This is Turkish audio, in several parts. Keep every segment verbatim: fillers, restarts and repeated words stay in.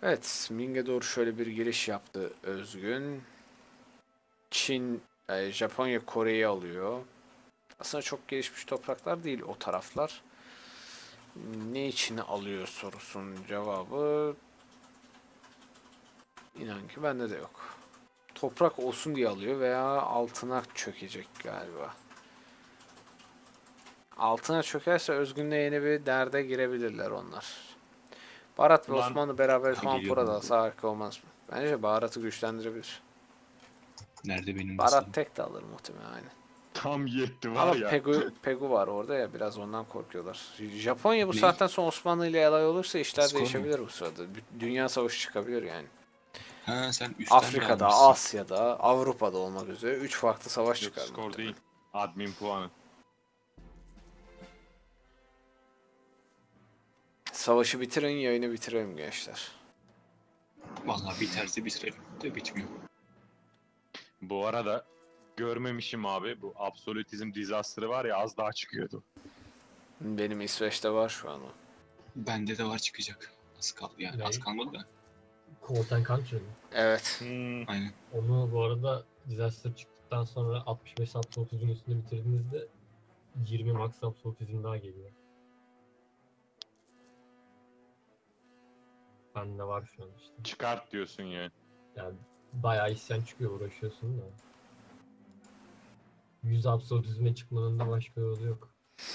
Evet, Ming'e doğru şöyle bir giriş yaptı Özgün. Çin, e, Japonya Kore'yi alıyor. Aslında çok gelişmiş topraklar değil o taraflar. Ne için alıyor sorusunun cevabı inan ki bende de yok. Toprak olsun diye alıyor veya altına çökecek galiba. Altına çökerse Özgün'le yeni bir derde girebilirler onlar. Baharat ve Ulan Osmanlı beraber Ha, Huanpur'a geliyorum. dalsa harika olmaz mı? Bence Baharat'ı güçlendirebilir. Nerede benim Baharat vasalım? tek de alır muhtemelen aynen. tam yetti var Ama ya. Pegu, Pegu var orada ya biraz ondan korkuyorlar. Japonya bu Ney? saatten sonra Osmanlı ile alay olursa işler Skor mu? değişebilir bu sırada. Dünya savaşı çıkabilir yani. Ha sen üstten mi Afrika'da, almışsın? Asya'da, Avrupa'da olmak üzere üç farklı savaş Yok çıkar skor muhtemelen. değil. Admin puanı. Savaşı bitirin, yayını bitirelim gençler. Vallahi biterse bitirelim. De bitmiyor. Bu arada görmemişim abi. Bu absolutizm disaster'ı var ya az daha çıkıyordu. Benim İsveç'te var şu an o. Bende de var çıkacak. Az kaldı yani. Ne? Az kalmadı da. Cold and Country mi? Evet. Hmm. Aynen. Onu bu arada Disaster çıktıktan sonra altmış beş absolutizmin üstünde bitirdiğinizde yirmi max absolutizm daha geliyor. Bende var şu an işte. Çıkart diyorsun yani. Yani bayağı isyan çıkıyor, uğraşıyorsun da. yüz absolutizme çıkmanın da başka yolu yok.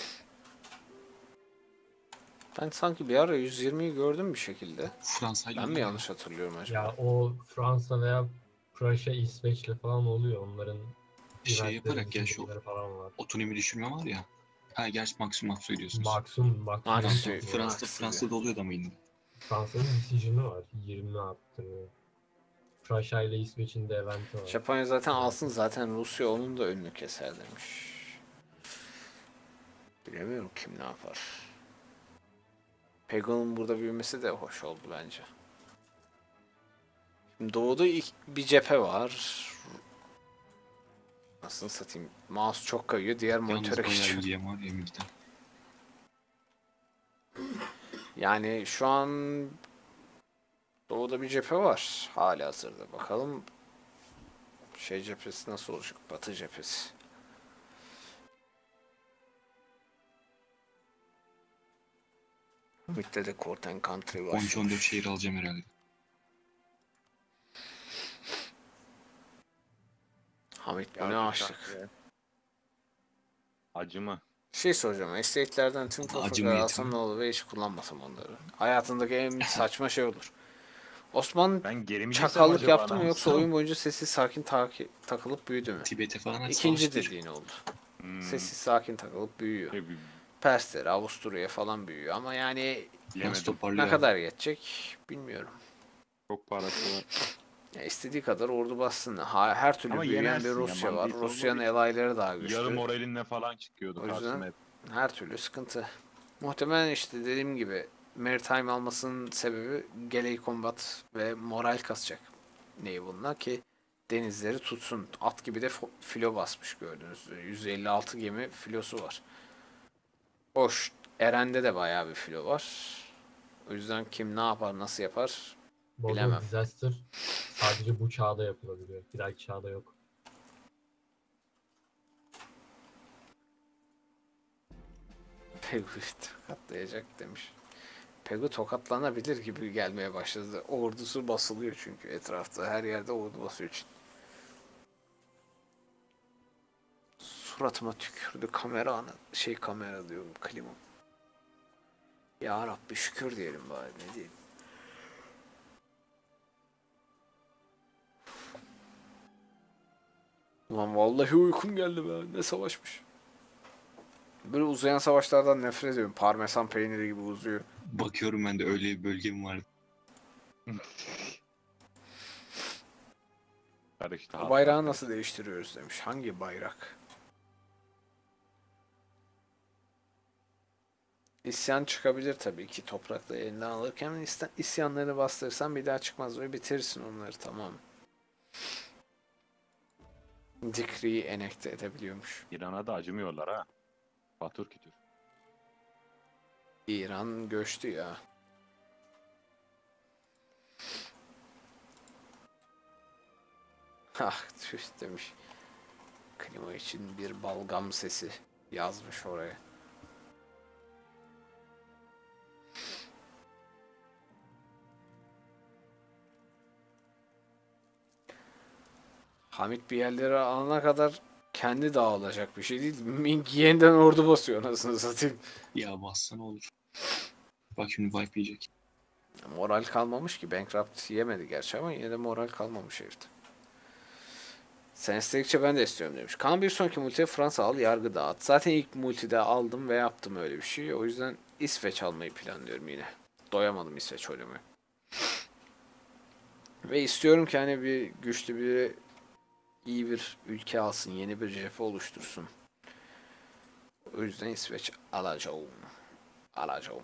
Ben sanki bir ara yüz yirmiyi gördüm bir şekilde. Fransa ile Ben mi oluyor yanlış hatırlıyorum acaba? Ya o Fransa veya Prussia, İsveç'le falan oluyor. Onların Şey eventleri, yaparak ya şu düşünceleri falan var. otonomi düşürme var ya. Ha gerçi maksimum maksimum diyorsunuz. Maksimum, maksimum. Max Fransa, diyor, Fransa'da, Max Fransa'da oluyor da mı yine? Fransa'nın decision'ı var. yirmi arttırıyor. Prussia ile İsveç'in de eventi var. Japonya zaten Evet. alsın zaten Rusya onun da önünü keser demiş. Bilemiyorum kim ne yapar. Pegu'nun burada büyümesi de hoş oldu bence. Şimdi doğuda ilk bir cephe var. Nasıl satayım? Mouse çok kayıyor. Diğer Yalnız monitöre bayağı geçiyor. ince var ya midden. Yani şu an doğuda bir cephe var. Hali hazırda. Bakalım şey cephesi nasıl olacak? Batı cephesi. Mid'de de Court and Country var. on üç on dört şehir alacağım herhalde. Hamit bu Ya ne bir açlık. şarkı. Acıma. Şey soracağım. Estate'lerden tüm Acı toprakları niyetine. alsam ne olur ve hiç kullanmasam onları. Hayatındaki en saçma şey olur. Osman Ben geri mi gitsem çakallık acaba yaptı mı lan? yoksa oyun boyunca sessiz sakin taki- takılıp büyüdü mü? Tibet'e falan aç İkinci savaştır. dediğin oldu. Hmm. Sessiz sakin takılıp büyüyor. Ne bileyim, Persleri, Avusturya'ya falan büyüyor ama yani Nasıl Bilemedim. toparlıyor ne abi? kadar yetecek bilmiyorum. Çok parası var. Ya istediği kadar ordu bassın. Ha, her türlü Ama büyüyen bir yenersin ya, Rusya var. mantıysa Rusya'nın olur. alayları daha güçlü. Yarı moralinle falan çıkıyordu O yüzden- karşıma hep. Her türlü sıkıntı. Muhtemelen işte dediğim gibi Maritime almasının sebebi Galley Combat ve moral kasacak. Neyi bunlar ki denizleri tutsun. At gibi de fo- filo basmış gördüğünüz üzere. yüz elli altı gemi filosu var. Hoş. Eren'de de bayağı bir filo var. O yüzden kim ne yapar, nasıl yapar Bu arada bilemem. Disaster sadece bu çağda yapılabiliyor. Bir dahaki çağda yok. Pegu tokatlayacak demiş. Pegu tokatlanabilir gibi gelmeye başladı. Ordusu basılıyor çünkü etrafta. Her yerde ordu basıyor için. Suratıma tükürdü kamera ana. Şey kamera diyorum klima. Ya Rabbi şükür diyelim bari ne diyeyim. Ulan vallahi uykum geldi be. Ne savaşmış. Böyle uzayan savaşlardan nefret ediyorum. Parmesan peyniri gibi uzuyor. Bakıyorum ben de öyle bir bölgem var. Karıştı. Bu bayrağı nasıl değiştiriyoruz demiş. Hangi bayrak? İsyan çıkabilir tabii ki toprakla elinden alırken isten- isyanlarını bastırırsan bir daha çıkmaz ve bitirirsin onları tamam. Decree'yi enekte edebiliyormuş. İran'a da acımıyorlar ha. Batur kütür. İran göçtü ya. Ah tüh demiş. Klima için bir balgam sesi yazmış oraya. Hamit bir yerlere alana kadar kendi dağılacak bir şey değil. Ming yeniden ordu basıyor anasını satayım. Ya bassana olur. Bak şimdi wipe yiyecek. Moral kalmamış ki. Bankrupt yemedi gerçi ama yine de moral kalmamış herifte. Sen istedikçe ben de istiyorum demiş. Kaan bir sonraki multiye Fransa al, yargı dağıt. Zaten ilk multide aldım ve yaptım öyle bir şey. O yüzden İsveç almayı planlıyorum yine. Doyamadım İsveç oynamaya. Ve istiyorum ki hani bir güçlü bir iyi bir ülke alsın. Yeni bir cephe oluştursun. O yüzden İsveç alacağım. Alacağım.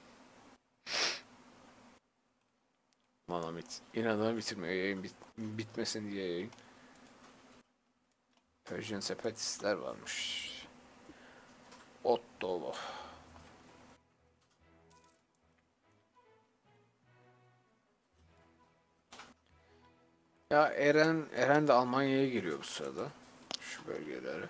Bana bit. İnadına bitirmiyor yayın bit bitmesin diye yayın. Persian sepetistler varmış. Ot dolu. Ya Eren Eren de Almanya'ya giriyor bu sırada. Şu bölgelere.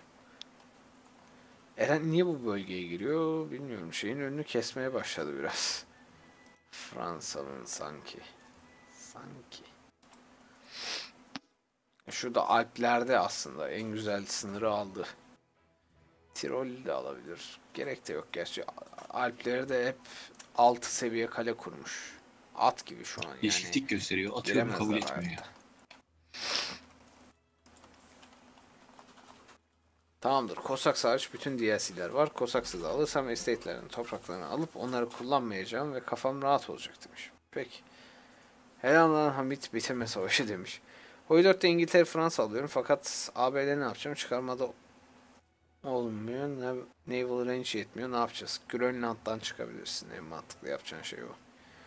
Eren niye bu bölgeye giriyor bilmiyorum. Şeyin önünü kesmeye başladı biraz. Fransa'nın sanki. Sanki. Şurada Alplerde aslında en güzel sınırı aldı. Tirol'ü de alabilir. Gerek de yok gerçi. Alpleri de hep altı seviye kale kurmuş. At gibi şu an yani. Yeşillik gösteriyor. Atıyorum kabul giremezler etmiyor hayatta. ya. Tamamdır. Kosaks hariç bütün D L C'ler var. Kosaks'ı da alırsam estate'lerin topraklarını alıp onları kullanmayacağım ve kafam rahat olacak demiş. Peki. Helal lan Hamit bitirme savaşı demiş. Hoy dörtte İngiltere Fransa alıyorum fakat A B D ne yapacağım? Çıkarmada olmuyor. Nav- Naval range yetmiyor. Ne yapacağız? Grönland'dan çıkabilirsin. En mantıklı yapacağın şey o.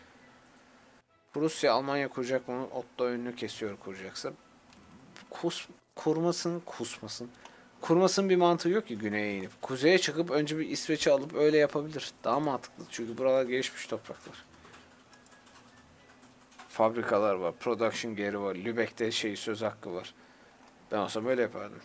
Rusya Almanya kuracak mı? Otto önünü kesiyor kuracaksa. Kus, kurmasın, kusmasın. Kurmasın bir mantığı yok ki güneye inip. Kuzeye çıkıp önce bir İsveç'i alıp öyle yapabilir. Daha mantıklı. Çünkü buralar gelişmiş topraklar. Fabrikalar var. Production geri var. Lübeck'te şey söz hakkı var. Ben olsam böyle yapardım.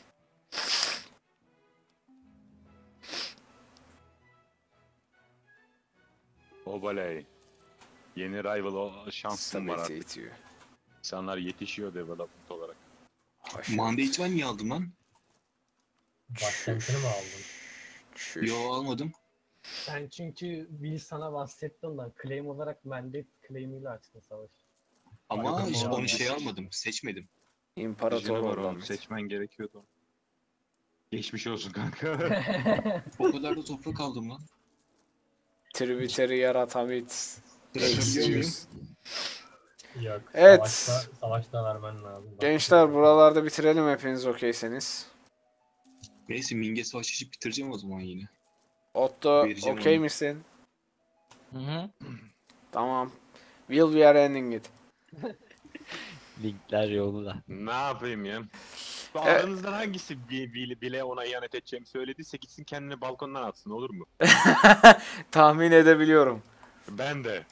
Obaley. Yeni rival o şansın var Stability artık. itiyor. İnsanlar yetişiyor development olarak. Haşır. Manda eğitmen niye aldım lan? Başkentini mi aldın? Çüş. Yo almadım. Sen çünkü Will sana bahsetti ondan. Claim olarak mandate claim'iyle açtın savaş. Ama Aynen, işte doğru. onu şey almadım. Seçmedim. İmparator Vizyonu var oradan. oğlum, seçmen gerekiyordu. Geçmiş olsun kanka. O kadar da toprak aldım lan. Tributary yarat Hamit. Bırakabiliyor muyum? Yok. Evet. Savaşta, savaşta vermen lazım. Bak, Gençler buralarda bitirelim hepiniz okeyseniz. Neyse Ming'e savaş açıp bitireceğim o zaman yine. Otto Vereceğim okey onu. misin? Hı hı. Tamam. Will we are ending it. Linkler yolda. Ne yapayım ya? Bu E- aranızdan hangisi bi- bile, bile ona ihanet edeceğimi söylediyse gitsin kendini balkondan atsın, olur mu? Tahmin edebiliyorum. Ben de.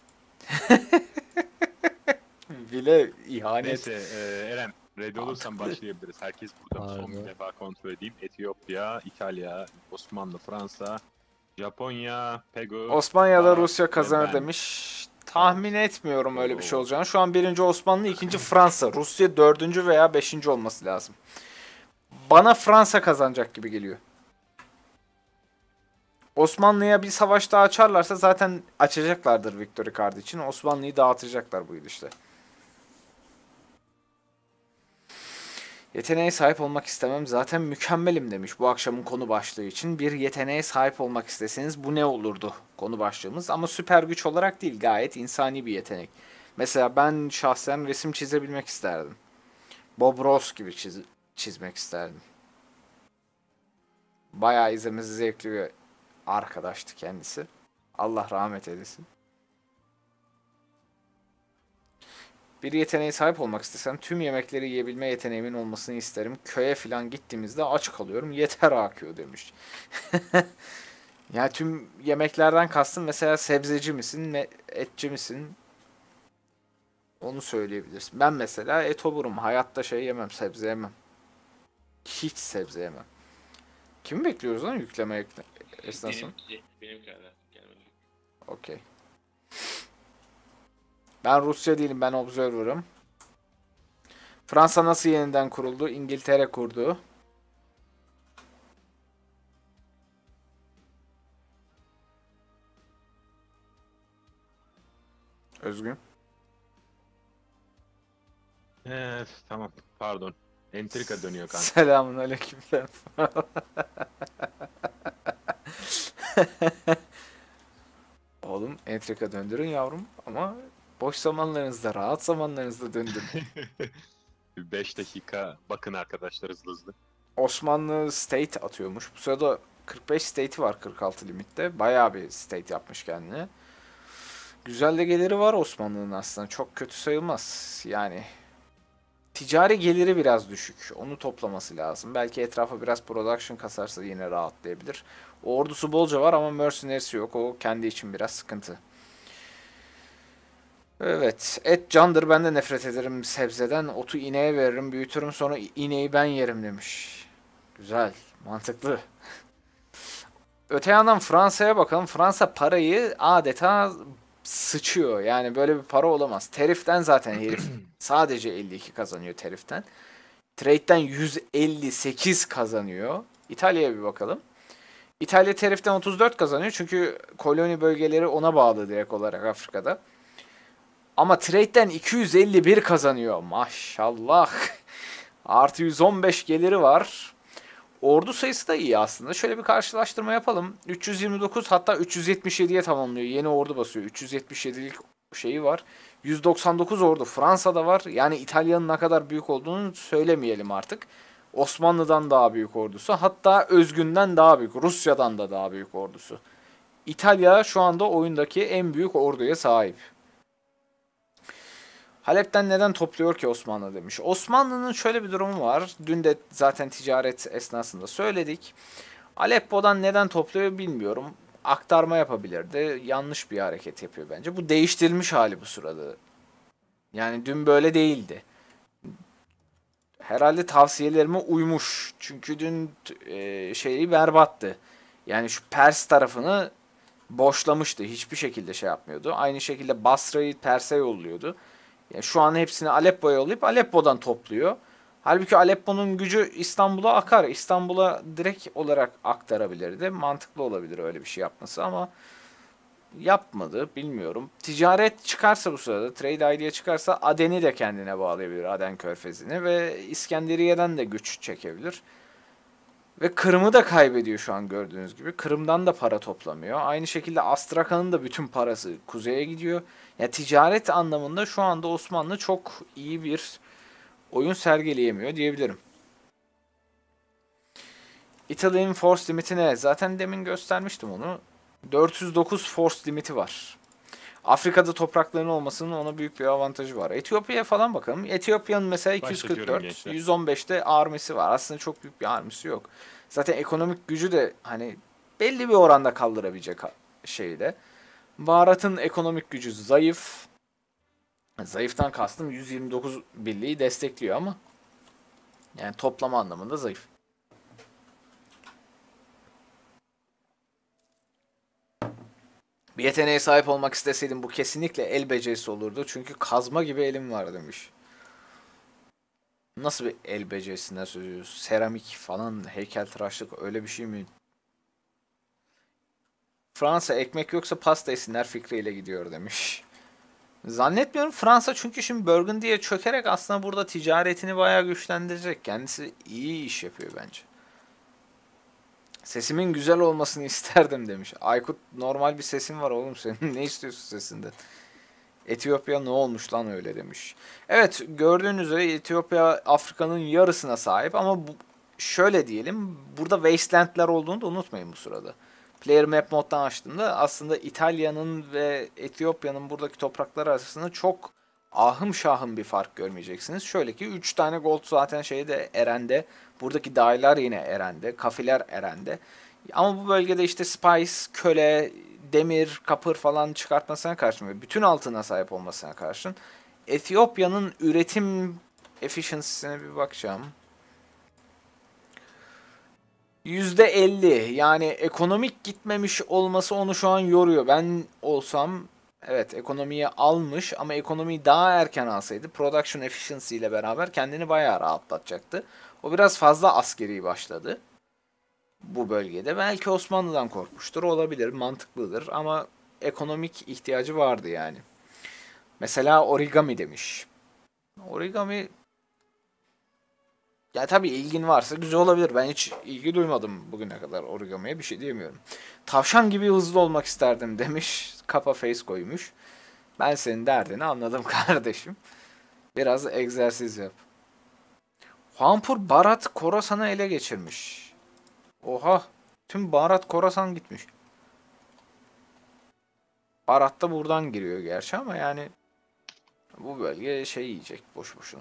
Bile ihanet. Neyse e, Eren, ready olursan başlayabiliriz. Herkes burada son Harbi. bir defa kontrol edeyim. Etiyopya, İtalya, Osmanlı, Fransa, Japonya, Pegu. Osmanlı ya da Arap Rusya ve kazanır ben. demiş. Tahmin etmiyorum öyle bir şey Oo. olacağını. Şu an birinci Osmanlı, ikinci Fransa. Rusya dördüncü veya beşinci olması lazım. Bana Fransa kazanacak gibi geliyor. Osmanlı'ya bir savaş daha açarlarsa zaten açacaklardır Victory Card için. Osmanlı'yı dağıtacaklar bu gidişle. Yeteneğe sahip olmak istemem. Zaten mükemmelim demiş bu akşamın konu başlığı için. Bir yeteneğe sahip olmak isteseniz bu ne olurdu konu başlığımız. Ama süper güç olarak değil, gayet insani bir yetenek. Mesela ben şahsen resim çizebilmek isterdim. Bob Ross gibi çiz çizmek isterdim. Bayağı izlemesi zevkli bir arkadaştı kendisi. Allah rahmet eylesin. Bir yeteneğe sahip olmak istesem tüm yemekleri yiyebilme yeteneğimin olmasını isterim. Köye falan gittiğimizde aç kalıyorum. Yeter akıyor demiş. Yani tüm yemeklerden kastım mesela sebzeci misin, etçi misin? Onu söyleyebilirsin. Ben mesela etoburum. Hayatta şey yemem, sebze yemem. Hiç sebze yemem. Kimi bekliyoruz lan yükleme ekle esnasında? Benim, benim kadar gelmedi. Okey. Ben Rusya değilim, ben Observer'ım. Fransa nasıl yeniden kuruldu? İngiltere kurdu. Özgün. Evet tamam pardon. Entrika dönüyor kanka. Selamun aleyküm. Oğlum entrika döndürün yavrum ama boş zamanlarınızda, rahat zamanlarınızda döndürün. beş dakika bakın arkadaşlar hızlı hızlı. Osmanlı state atıyormuş. Bu sırada kırk beş state'i var kırk altı limitte. Bayağı bir state yapmış kendine. Güzel de geliri var Osmanlı'nın aslında. Çok kötü sayılmaz. Yani ticari geliri biraz düşük. Onu toplaması lazım. Belki etrafa biraz production kasarsa yine rahatlayabilir. O ordusu bolca var ama mercenary'si yok. O kendi için biraz sıkıntı. Evet. Et candır. Ben de nefret ederim sebzeden. Otu ineğe veririm. Büyütürüm sonra ineği ben yerim demiş. Güzel. Mantıklı. Öte yandan Fransa'ya bakalım. Fransa parayı adeta sıçıyor. Yani böyle bir para olamaz. Teriften zaten herif sadece elli iki kazanıyor teriften. Trade'den yüz elli sekiz kazanıyor. İtalya'ya bir bakalım. İtalya teriften otuz dört kazanıyor. Çünkü koloni bölgeleri ona bağlı direkt olarak Afrika'da. Ama trade'den iki yüz elli bir kazanıyor. Maşallah. Artı yüz on beş geliri var. Ordu sayısı da iyi aslında. Şöyle bir karşılaştırma yapalım. üç yüz yirmi dokuz hatta üç yüz yetmiş yediye tamamlıyor. Yeni ordu basıyor. üç yüz yetmiş yedilik şeyi var. yüz doksan dokuz ordu Fransa'da var. Yani İtalya'nın ne kadar büyük olduğunu söylemeyelim artık. Osmanlı'dan daha büyük ordusu. Hatta Özgün'den daha büyük. Rusya'dan da daha büyük ordusu. İtalya şu anda oyundaki en büyük orduya sahip. Halep'ten neden topluyor ki Osmanlı demiş. Osmanlı'nın şöyle bir durumu var. Dün de zaten ticaret esnasında söyledik. Aleppo'dan neden topluyor bilmiyorum. Aktarma yapabilirdi. Yanlış bir hareket yapıyor bence. Bu değiştirilmiş hali bu sırada. Yani dün böyle değildi. Herhalde tavsiyelerime uymuş. Çünkü dün e, şeyi berbattı. Yani şu Pers tarafını boşlamıştı. Hiçbir şekilde şey yapmıyordu. Aynı şekilde Basra'yı Pers'e yolluyordu. Yani şu an hepsini Aleppo'ya yollayıp Aleppo'dan topluyor. Halbuki Aleppo'nun gücü İstanbul'a akar. İstanbul'a direkt olarak aktarabilirdi. Mantıklı olabilir öyle bir şey yapması ama yapmadı. Bilmiyorum. Ticaret çıkarsa bu sırada, Trade I D'ye çıkarsa Aden'i de kendine bağlayabilir. Aden Körfezi'ni ve İskenderiye'den de güç çekebilir. Ve Kırım'ı da kaybediyor şu an gördüğünüz gibi. Kırım'dan da para toplamıyor. Aynı şekilde Astrakan'ın da bütün parası kuzeye gidiyor. Ya ticaret anlamında şu anda Osmanlı çok iyi bir oyun sergileyemiyor diyebilirim. Italy'nin force limiti ne? Zaten demin göstermiştim onu. dört yüz dokuz force limiti var. Afrika'da toprakların olmasının ona büyük bir avantajı var. Etiyopya'ya falan bakalım. Etiyopya'nın mesela iki yüz kırk dört, yüz on beşte armisi var. Aslında çok büyük bir armisi yok. Zaten ekonomik gücü de hani belli bir oranda kaldırabilecek şeyde. Baharat'ın ekonomik gücü zayıf. Zayıftan kastım yüz yirmi dokuz birliği destekliyor ama yani toplama anlamında zayıf. Bir yeteneğe sahip olmak isteseydim bu kesinlikle el becerisi olurdu. Çünkü kazma gibi elim var demiş. Nasıl bir el becerisinden söz ediyoruz? Seramik falan, heykeltıraşlık öyle bir şey mi? Fransa ekmek yoksa pasta yesinler fikriyle gidiyor demiş. Zannetmiyorum Fransa çünkü şimdi Burgundy'ye çökerek aslında burada ticaretini bayağı güçlendirecek. Kendisi iyi iş yapıyor bence. Sesimin güzel olmasını isterdim demiş. Aykut normal bir sesin var oğlum senin. Ne istiyorsun sesinden? Etiyopya ne olmuş lan öyle demiş. Evet gördüğünüz üzere Etiyopya Afrika'nın yarısına sahip ama bu, şöyle diyelim burada wastelandler olduğunu da unutmayın bu sırada. Player Map moddan açtığımda aslında İtalya'nın ve Etiyopya'nın buradaki toprakları arasında çok ahım şahım bir fark görmeyeceksiniz. Şöyle ki üç tane gold zaten şeyde Eren'de. Buradaki dağlar yine Eren'de. Kafiler Eren'de. Ama bu bölgede işte spice, köle, demir, kapır falan çıkartmasına karşın ve bütün altına sahip olmasına karşın Etiyopya'nın üretim efficiency'sine bir bakacağım. yüzde elli, yani ekonomik gitmemiş olması onu şu an yoruyor. Ben olsam evet ekonomiyi almış ama ekonomiyi daha erken alsaydı production efficiency ile beraber kendini bayağı rahatlatacaktı. O biraz fazla askeri başladı bu bölgede. Belki Osmanlı'dan korkmuştur, olabilir, mantıklıdır ama ekonomik ihtiyacı vardı yani. Mesela origami demiş. Origami, ya tabii ilgin varsa güzel olabilir. Ben hiç ilgi duymadım bugüne kadar origamiye, bir şey diyemiyorum. Tavşan gibi hızlı olmak isterdim demiş. Kafa face koymuş. Ben senin derdini anladım kardeşim. Biraz egzersiz yap. Huanpur Barat Khorasan'ı ele geçirmiş. Oha. Tüm Barat Khorasan gitmiş. Barat da buradan giriyor gerçi ama yani bu bölge şey yiyecek boş boşuna.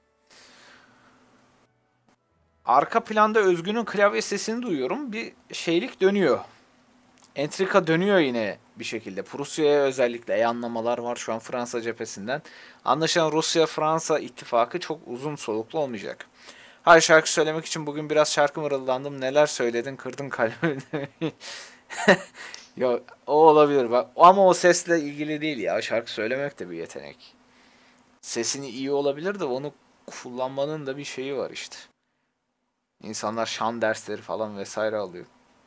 Arka planda Özgün'ün klavye sesini duyuyorum. Bir şeylik dönüyor. Entrika dönüyor yine bir şekilde. Prusya'ya özellikle yanlamalar var şu an Fransa cephesinden. Anlaşılan Rusya-Fransa ittifakı çok uzun soluklu olmayacak. Hayır, şarkı söylemek için bugün biraz şarkı mırıldandım. Neler söyledin, kırdın kalbimi. Yok, o olabilir bak. Ama o sesle ilgili değil ya. Şarkı söylemek de bir yetenek. Sesini iyi olabilir de onu kullanmanın da bir şeyi var işte. İnsanlar şan dersleri falan vesaire alıyor.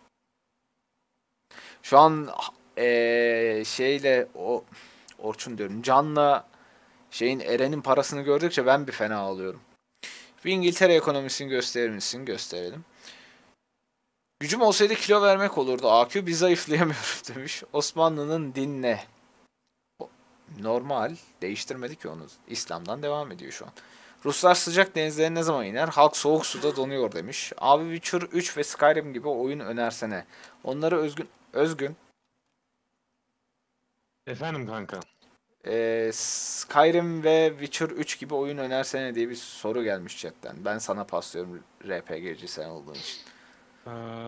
Şu an ee, şeyle o Orçun diyorum. Can'la şeyin Eren'in parasını gördükçe ben bir fena alıyorum. Bir İngiltere ekonomisini gösterir misin? Gösterelim. Gücüm olsaydı kilo vermek olurdu. A Q bir zayıflayamıyorum demiş. Osmanlı'nın din ne? Normal. Değiştirmedi ki onu. İslam'dan devam ediyor şu an. Ruslar sıcak denizlere ne zaman iner? Halk soğuk suda donuyor demiş. Abi Witcher üç ve Skyrim gibi oyun önersene. Onları özgün... Özgün. Efendim kanka. Ee, Skyrim ve Witcher üç gibi oyun önersene diye bir soru gelmiş chatten. Ben sana paslıyorum R P G'ci sen olduğun için. Ee,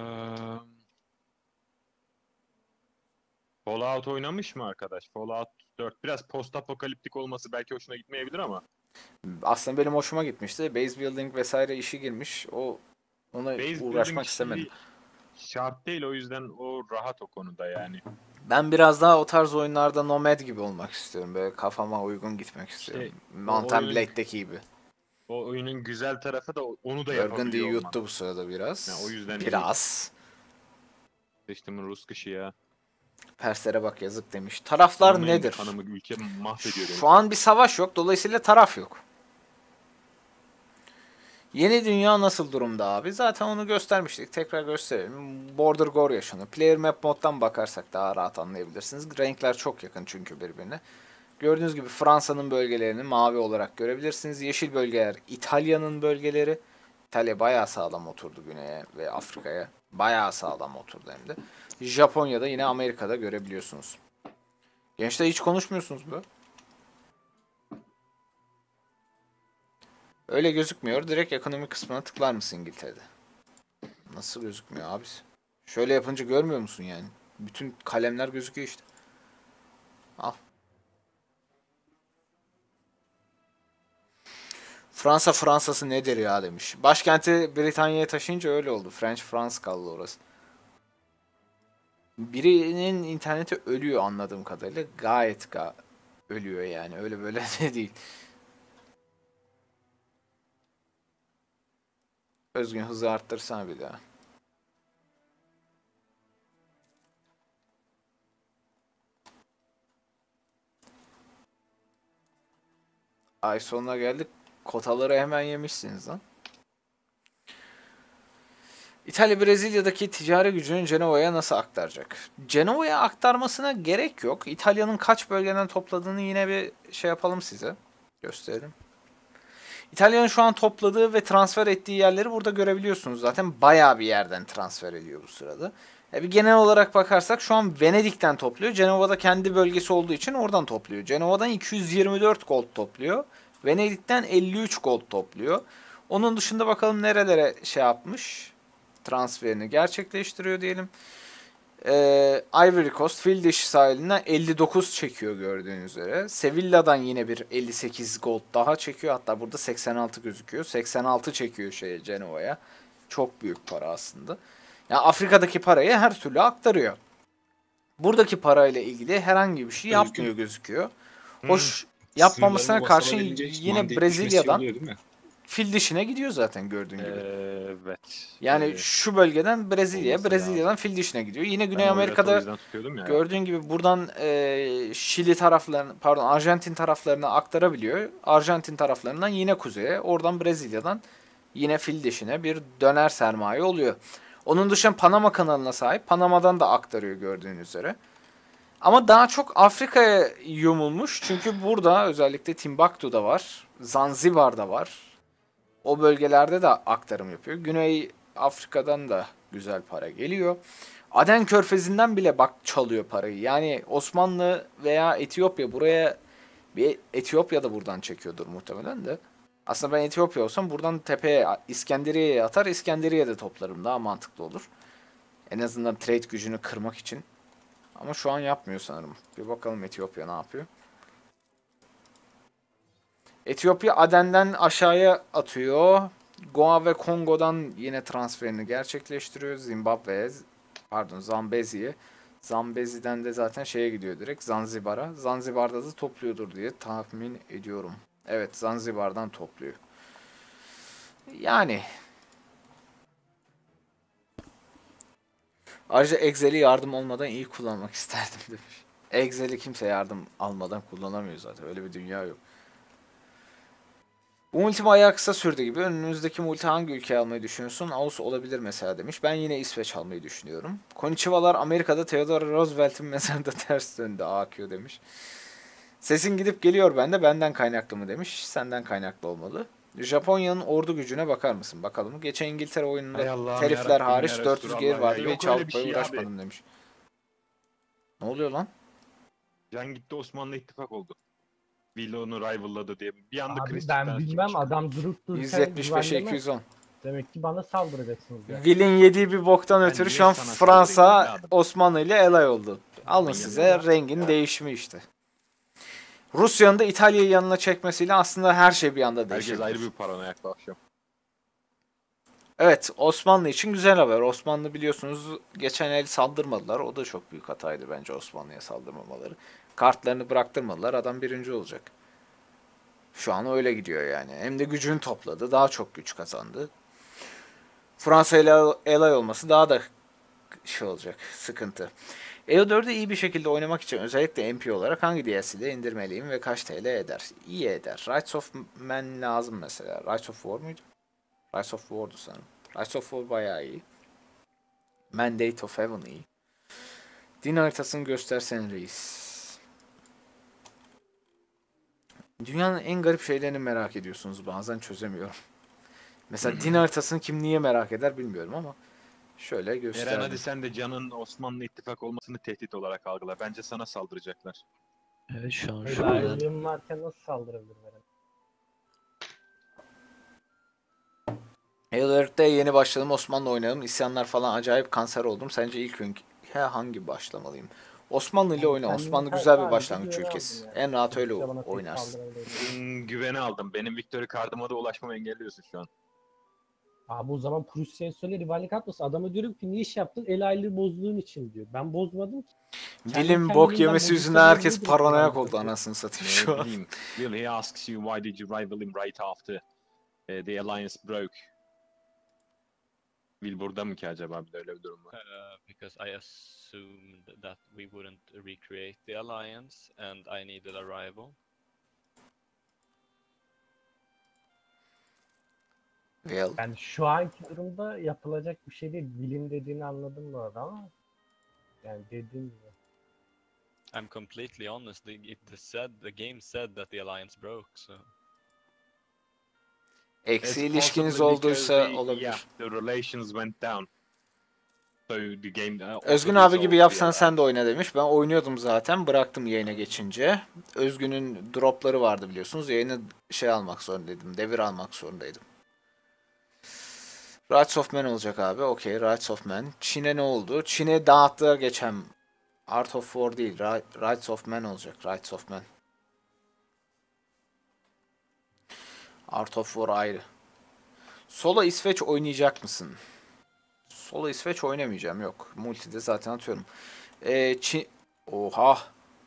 Fallout oynamış mı arkadaş? Fallout dört biraz post apokaliptik olması belki hoşuna gitmeyebilir ama Aslında benim hoşuma gitmişti. Base building vesaire işi girmiş. O ona base building uğraşmak işi istemedim. şart değil, o yüzden o rahat o konuda yani. Ben biraz daha o tarz oyunlarda nomad gibi olmak istiyorum. Böyle kafama uygun gitmek istiyorum. Şey, Mountain oyun- Blade'deki gibi. O oyunun güzel tarafı da onu da Burgundy yapabiliyor olman. yuttu bu sırada biraz. Ya o yüzden biraz. Seçtimin Rus kışı ya. Perslere bak yazık demiş. Taraflar Kanımı, nedir? Kanımı ülke mahvediyor beni. Şu an bir savaş yok. Dolayısıyla taraf yok. Yeni dünya nasıl durumda abi? Zaten onu göstermiştik. Tekrar gösterelim. Border Gore yaşanıyor. Player Map moddan bakarsak daha rahat anlayabilirsiniz. Renkler çok yakın çünkü birbirine. Gördüğünüz gibi Fransa'nın bölgelerini mavi olarak görebilirsiniz. Yeşil bölgeler İtalya'nın bölgeleri. İtalya bayağı sağlam oturdu güneye ve Afrika'ya. Bayağı sağlam oturdu hem de. Japonya'da yine Amerika'da görebiliyorsunuz. Gençler hiç konuşmuyorsunuz bu. Öyle gözükmüyor. Direkt ekonomi kısmına tıklar mısın İngiltere'de? Nasıl gözükmüyor abisi? Şöyle yapınca görmüyor musun yani? Bütün kalemler gözüküyor işte. Al. Fransa Fransası nedir ya demiş. Başkenti Britanya'ya taşıyınca öyle oldu. French France kaldı orası. Birinin interneti ölüyor anladığım kadarıyla. Gayet ga ölüyor yani. Öyle böyle de değil. Özgün hızı arttırsana bir daha. Ay sonuna geldik. Kotaları hemen yemişsiniz lan. İtalya Brezilya'daki ticari gücünü Cenova'ya nasıl aktaracak? Cenova'ya aktarmasına gerek yok. İtalya'nın kaç bölgeden topladığını yine bir şey yapalım size. Gösterelim. İtalya'nın şu an topladığı ve transfer ettiği yerleri burada görebiliyorsunuz. Zaten bayağı bir yerden transfer ediyor bu sırada. E bir genel olarak bakarsak şu an Venedik'ten topluyor. Cenova'da kendi bölgesi olduğu için oradan topluyor. Cenova'dan iki yüz yirmi dört gold topluyor. Venedik'ten elli üç gold topluyor. Onun dışında bakalım nerelere şey yapmış. Transferini gerçekleştiriyor diyelim. Ee, Ivory Coast fil dişi sahilinden elli dokuz çekiyor gördüğünüz üzere. Sevilla'dan yine bir elli sekiz gold daha çekiyor. Hatta burada seksen altı gözüküyor. seksen altı çekiyor şeye, Cenova'ya. Çok büyük para aslında. Yani Afrika'daki parayı her türlü aktarıyor. Buradaki parayla ilgili herhangi bir şey Özgür. yapmıyor gözüküyor. Hı. Hoş yapmamasına Sınırlarını karşın vasalabilince yine mandate düşmesi Brezilya'dan oluyor, değil mi? fil dişine gidiyor zaten gördüğün gibi. Evet. Yani Ee, şu bölgeden Brezilya'ya, olması Brezilya'dan lazım. fil dişine gidiyor. Yine ben Güney oylatı o Amerika'da yüzden tutuyordum ya. gördüğün gibi buradan e, Şili taraflarına, pardon Arjantin taraflarına aktarabiliyor. Arjantin taraflarından yine kuzeye, oradan Brezilya'dan yine fil dişine bir döner sermaye oluyor. Onun dışında Panama kanalına sahip. Panama'dan da aktarıyor gördüğünüz üzere. Ama daha çok Afrika'ya yumulmuş. Çünkü burada özellikle Timbuktu'da var. Zanzibar'da var. O bölgelerde de aktarım yapıyor. Güney Afrika'dan da güzel para geliyor. Aden Körfezi'nden bile bak çalıyor parayı. Yani Osmanlı veya Etiyopya buraya, bir Etiyopya da buradan çekiyordur muhtemelen de. Aslında ben Etiyopya olsam buradan tepeye İskenderiye'ye atar, İskenderiye'de toplarım. Daha mantıklı olur. En azından trade gücünü kırmak için. Ama şu an yapmıyor sanırım. Bir bakalım Etiyopya ne yapıyor. Etiyopya Aden'den aşağıya atıyor. Goa ve Kongo'dan yine transferini gerçekleştiriyor. Zimbabwe'ye, pardon Zambezi'ye. Zambezi'den de zaten şeye gidiyor direkt, Zanzibar'a. Zanzibar'da da topluyordur diye tahmin ediyorum. Evet, Zanzibar'dan topluyor. Yani ayrıca Excel'i yardım olmadan iyi kullanmak isterdim demiş. Excel'i kimse yardım almadan kullanamıyor zaten. Öyle bir dünya yok. Bu multi bayağı kısa sürdü gibi. Önünüzdeki multi hangi ülkeye almayı düşünüyorsun? Ağustos olabilir mesela demiş. Ben yine İsveç almayı düşünüyorum. Konnichiwalar Amerika'da Theodore Roosevelt'in mezarında ters döndü. A Q demiş. Sesin gidip geliyor bende. Benden kaynaklı mı demiş. Senden kaynaklı olmalı. Japonya'nın ordu gücüne bakar mısın? Bakalım. Geçen İngiltere Hay oyununda Allah'ım telifler yarabbim, hariç ya dört yüz gelir Resulallah ya. vardı ve Yok hiç öyle bir Avrupa'ya şey abi. uğraşmadım demiş. Ne oluyor lan? Can gitti Osmanlı ittifak oldu. Villa onu rivalladı diye. Bir anda Abi Kristik'ten ben çıktı. bilmem, adam durup dururken yüz yetmiş beşe güvenlemez. iki yüz on. Demek ki bana saldıracaksınız yani. Will'in yediği bir boktan Ben ötürü niye şu an sana Fransa saldırayım evladım? Osmanlı ile elay oldu. Alın Aman size yanına. rengin değişimi işte. Rusya'nın da İtalya'yı yanına çekmesiyle aslında her şey bir anda Herkes değişebilir. ayrı bir paranoyak akşam. Evet, Osmanlı için güzel haber. Osmanlı biliyorsunuz geçen el saldırmadılar. O da çok büyük hataydı bence Osmanlı'ya saldırmamaları. Kartlarını bıraktırmadılar. Adam birinci olacak. Şu an öyle gidiyor yani. Hem de gücünü topladı. Daha çok güç kazandı. Fransa ile elay olması daha da şey olacak. Sıkıntı. E O dördü iyi bir şekilde oynamak için özellikle M P olarak hangi D L C'de indirmeliyim ve kaç T L eder? İyi eder. Rights of Man lazım mesela. Rights of War muydu? Rights of War'du sanırım. Rights of War bayağı iyi. Mandate of Heaven iyi. Din haritasını göstersen reis. Dünyanın en garip şeylerini merak ediyorsunuz. Bazen çözemiyorum. Mesela din haritasını kim niye merak eder bilmiyorum ama şöyle Eren gösterdim. hadi sen de Can'ın Osmanlı ittifak olmasını tehdit olarak algıla. Bence sana saldıracaklar. Evet şu an şu an. Helalim varken nasıl saldırabilir bana? Halo yeni başladım. Osmanlı oynadım. İsyanlar falan acayip kanser oldum. Sence ilk ülke hangi başlamalıyım? Osmanlı ile oyna. Sen Osmanlı her güzel bir halde başlangıç güven ülkesi. aldın yani. En rahat öyle Kimse bana tek oynarsın. saldırabilir. Hmm, güvene aldım. Benim Victory kartıma da ulaşmamı engelliyorsun şu an. Abi o zaman Prusya'ya söyle rivallik atmasın. Adama diyorum ki niye iş yaptın? El ayrılığı bozduğun için diyor. Ben bozmadım ki. Kendi Dilim bok kendiliğinden yemesi bozulsa yüzünden herkes bozulur paranoyak direkt oldu rivallik anasını satayım Ne şu an. bileyim. Will he asks you why did you rival him right after eh, the alliance broke? Will burada mı ki acaba bir de öyle bir durum var? Uh, because I assumed that we wouldn't recreate the alliance and I needed a rival. Well, Yani şu anki durumda yapılacak bir şey değil. Will'in dediğini anladım bu arada ama yani dediğim gibi. I'm completely honest. The, it said the game said that the alliance broke. So eksi It's ilişkiniz possibly olduysa because the- olabilir. Yeah, the relations went down. So the game uh, Özgün also abi gibi dissolved yapsan the sen de alliance. oyna demiş. Ben oynuyordum zaten. Bıraktım yayına geçince. Özgün'ün dropları vardı biliyorsunuz. Yayını şey almak zorundaydım. Devir almak zorundaydım. Rights of Man olacak abi. Okey, Rights of Man. Çin'e ne oldu? Çin'e dağıttığı geçen Art of War değil. Ri- Rights of Man olacak. Rights of Man. Art of War ayrı. Solo İsveç oynayacak mısın? Solo İsveç oynamayacağım. Yok. Multi'de zaten atıyorum. Ee, Çin... Oha.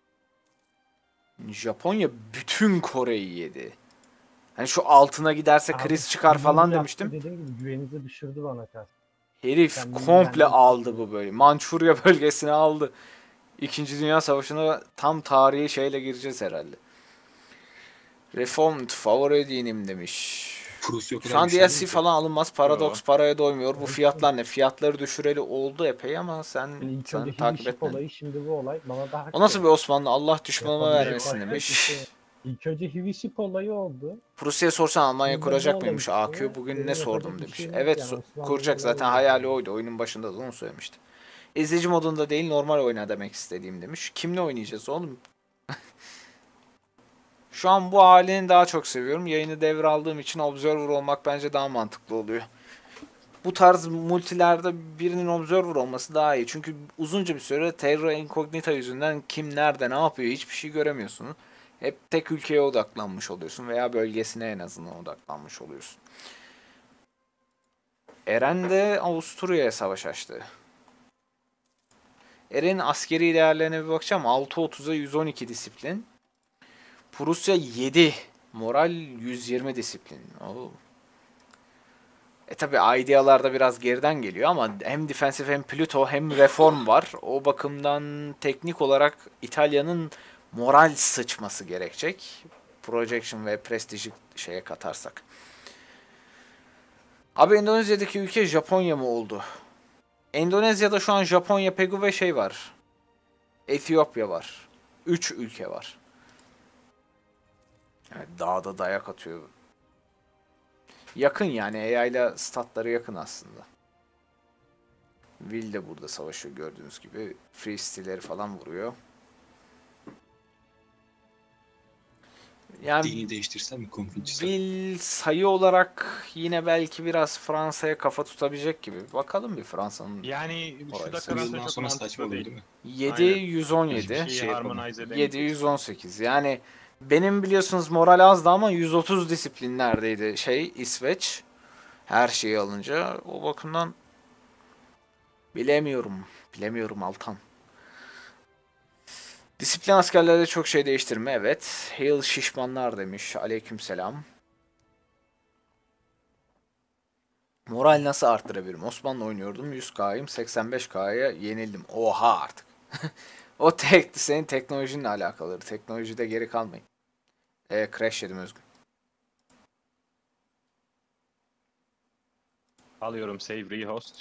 Japonya bütün Kore'yi yedi. Hani şu altına giderse Abi, kriz çıkar bunu falan yaptı, demiştim. Dediğim gibi güveninizi düşürdü bana karşı. Herif Sen komple bilmem ne- aldı bu böyle. Mançurya bölgesini aldı. İkinci Dünya Savaşı'na tam tarihi şeyle gireceğiz herhalde. Reformed favori dinim demiş. Prusya o kadar Şu an D L yükseldi C mi? falan alınmaz. Paradox Yo. paraya doymuyor. Bu Evet, fiyatlar ne? Fiyatları düşüreli oldu epey ama sen, Yani ilk sen önce takip Hivişip etmedin. olayı, şimdi bu olay bana daha... O nasıl bir Osmanlı? Allah düşmanıma Yapabilecek vermesin başka demiş. bir şey. İlk önce Hivişip olayı oldu. Prusya'ya sorsan Almanya Şimdi kuracak bu mıymış? olay A Q işte. bugün Benim ne yapacak sordum bir demiş. şeyim yok Evet yani, so- Osmanlı kuracak falan zaten oldu. hayali oydu. Oyunun başında da onu söylemişti. İzleyici modunda değil normal oyna demek istediğim demiş. Kimle oynayacağız oğlum? Şu an bu halini daha çok seviyorum. Yayını devraldığım için Observer olmak bence daha mantıklı oluyor. Bu tarz multilerde birinin Observer olması daha iyi. Çünkü uzunca bir süre Terra Incognita yüzünden kim nerede ne yapıyor hiçbir şey göremiyorsun. Hep tek ülkeye odaklanmış oluyorsun veya bölgesine en azından odaklanmış oluyorsun. Eren de Avusturya'ya savaş açtı. Eren'in askeri değerlerine bir bakacağım. altı otuza yüz on iki disiplin. Prusya yedi. Moral yüz yirmi disiplin. Oo. E tabi idealarda biraz geriden geliyor ama hem defensif hem Pluto hem reform var. O bakımdan teknik olarak İtalya'nın moral sıçması gerekecek. Projection ve Prestige'i şeye katarsak. Abi Endonezya'daki ülke Japonya mı oldu? Endonezya'da şu an Japonya, Pegu ve şey var. Etiyopya var. Üç ülke var. Evet, dağda dayak atıyor. Yakın yani A I ile statları yakın aslında. Will de burada savaşıyor gördüğünüz gibi. Free Steel'leri falan vuruyor. Yani Dini değiştirsem mi konfüçyüsü? Will sayı olarak yine belki biraz Fransa'ya kafa tutabilecek gibi. Bakalım bir Fransa'nın Yani şu Orası. dakikadan Bu sonra yıldan çok sonra saçma mantıklı oluyor değil. değil mi? yedi Aynen. yüz on Hiçbir yedi. şeyi Şey harmonize yedi edemeyeceksin. yüz on sekiz. Yani benim biliyorsunuz moral azdı ama yüz otuz disiplinlerdeydi şey İsveç. Her şeyi alınca o bakımdan bilemiyorum. Bilemiyorum Altan. Disiplin askerlerde çok şey değiştirme evet. Hail şişmanlar demiş. Aleykümselam. Moral nasıl arttırabilirim? Osmanlı oynuyordum. yüz K'yım. seksen beş K'ya yenildim. Oha artık. O tek senin teknolojinle alakalı. Teknolojide geri kalmayın. E, crash yedim Özgün. Alıyorum save rehost.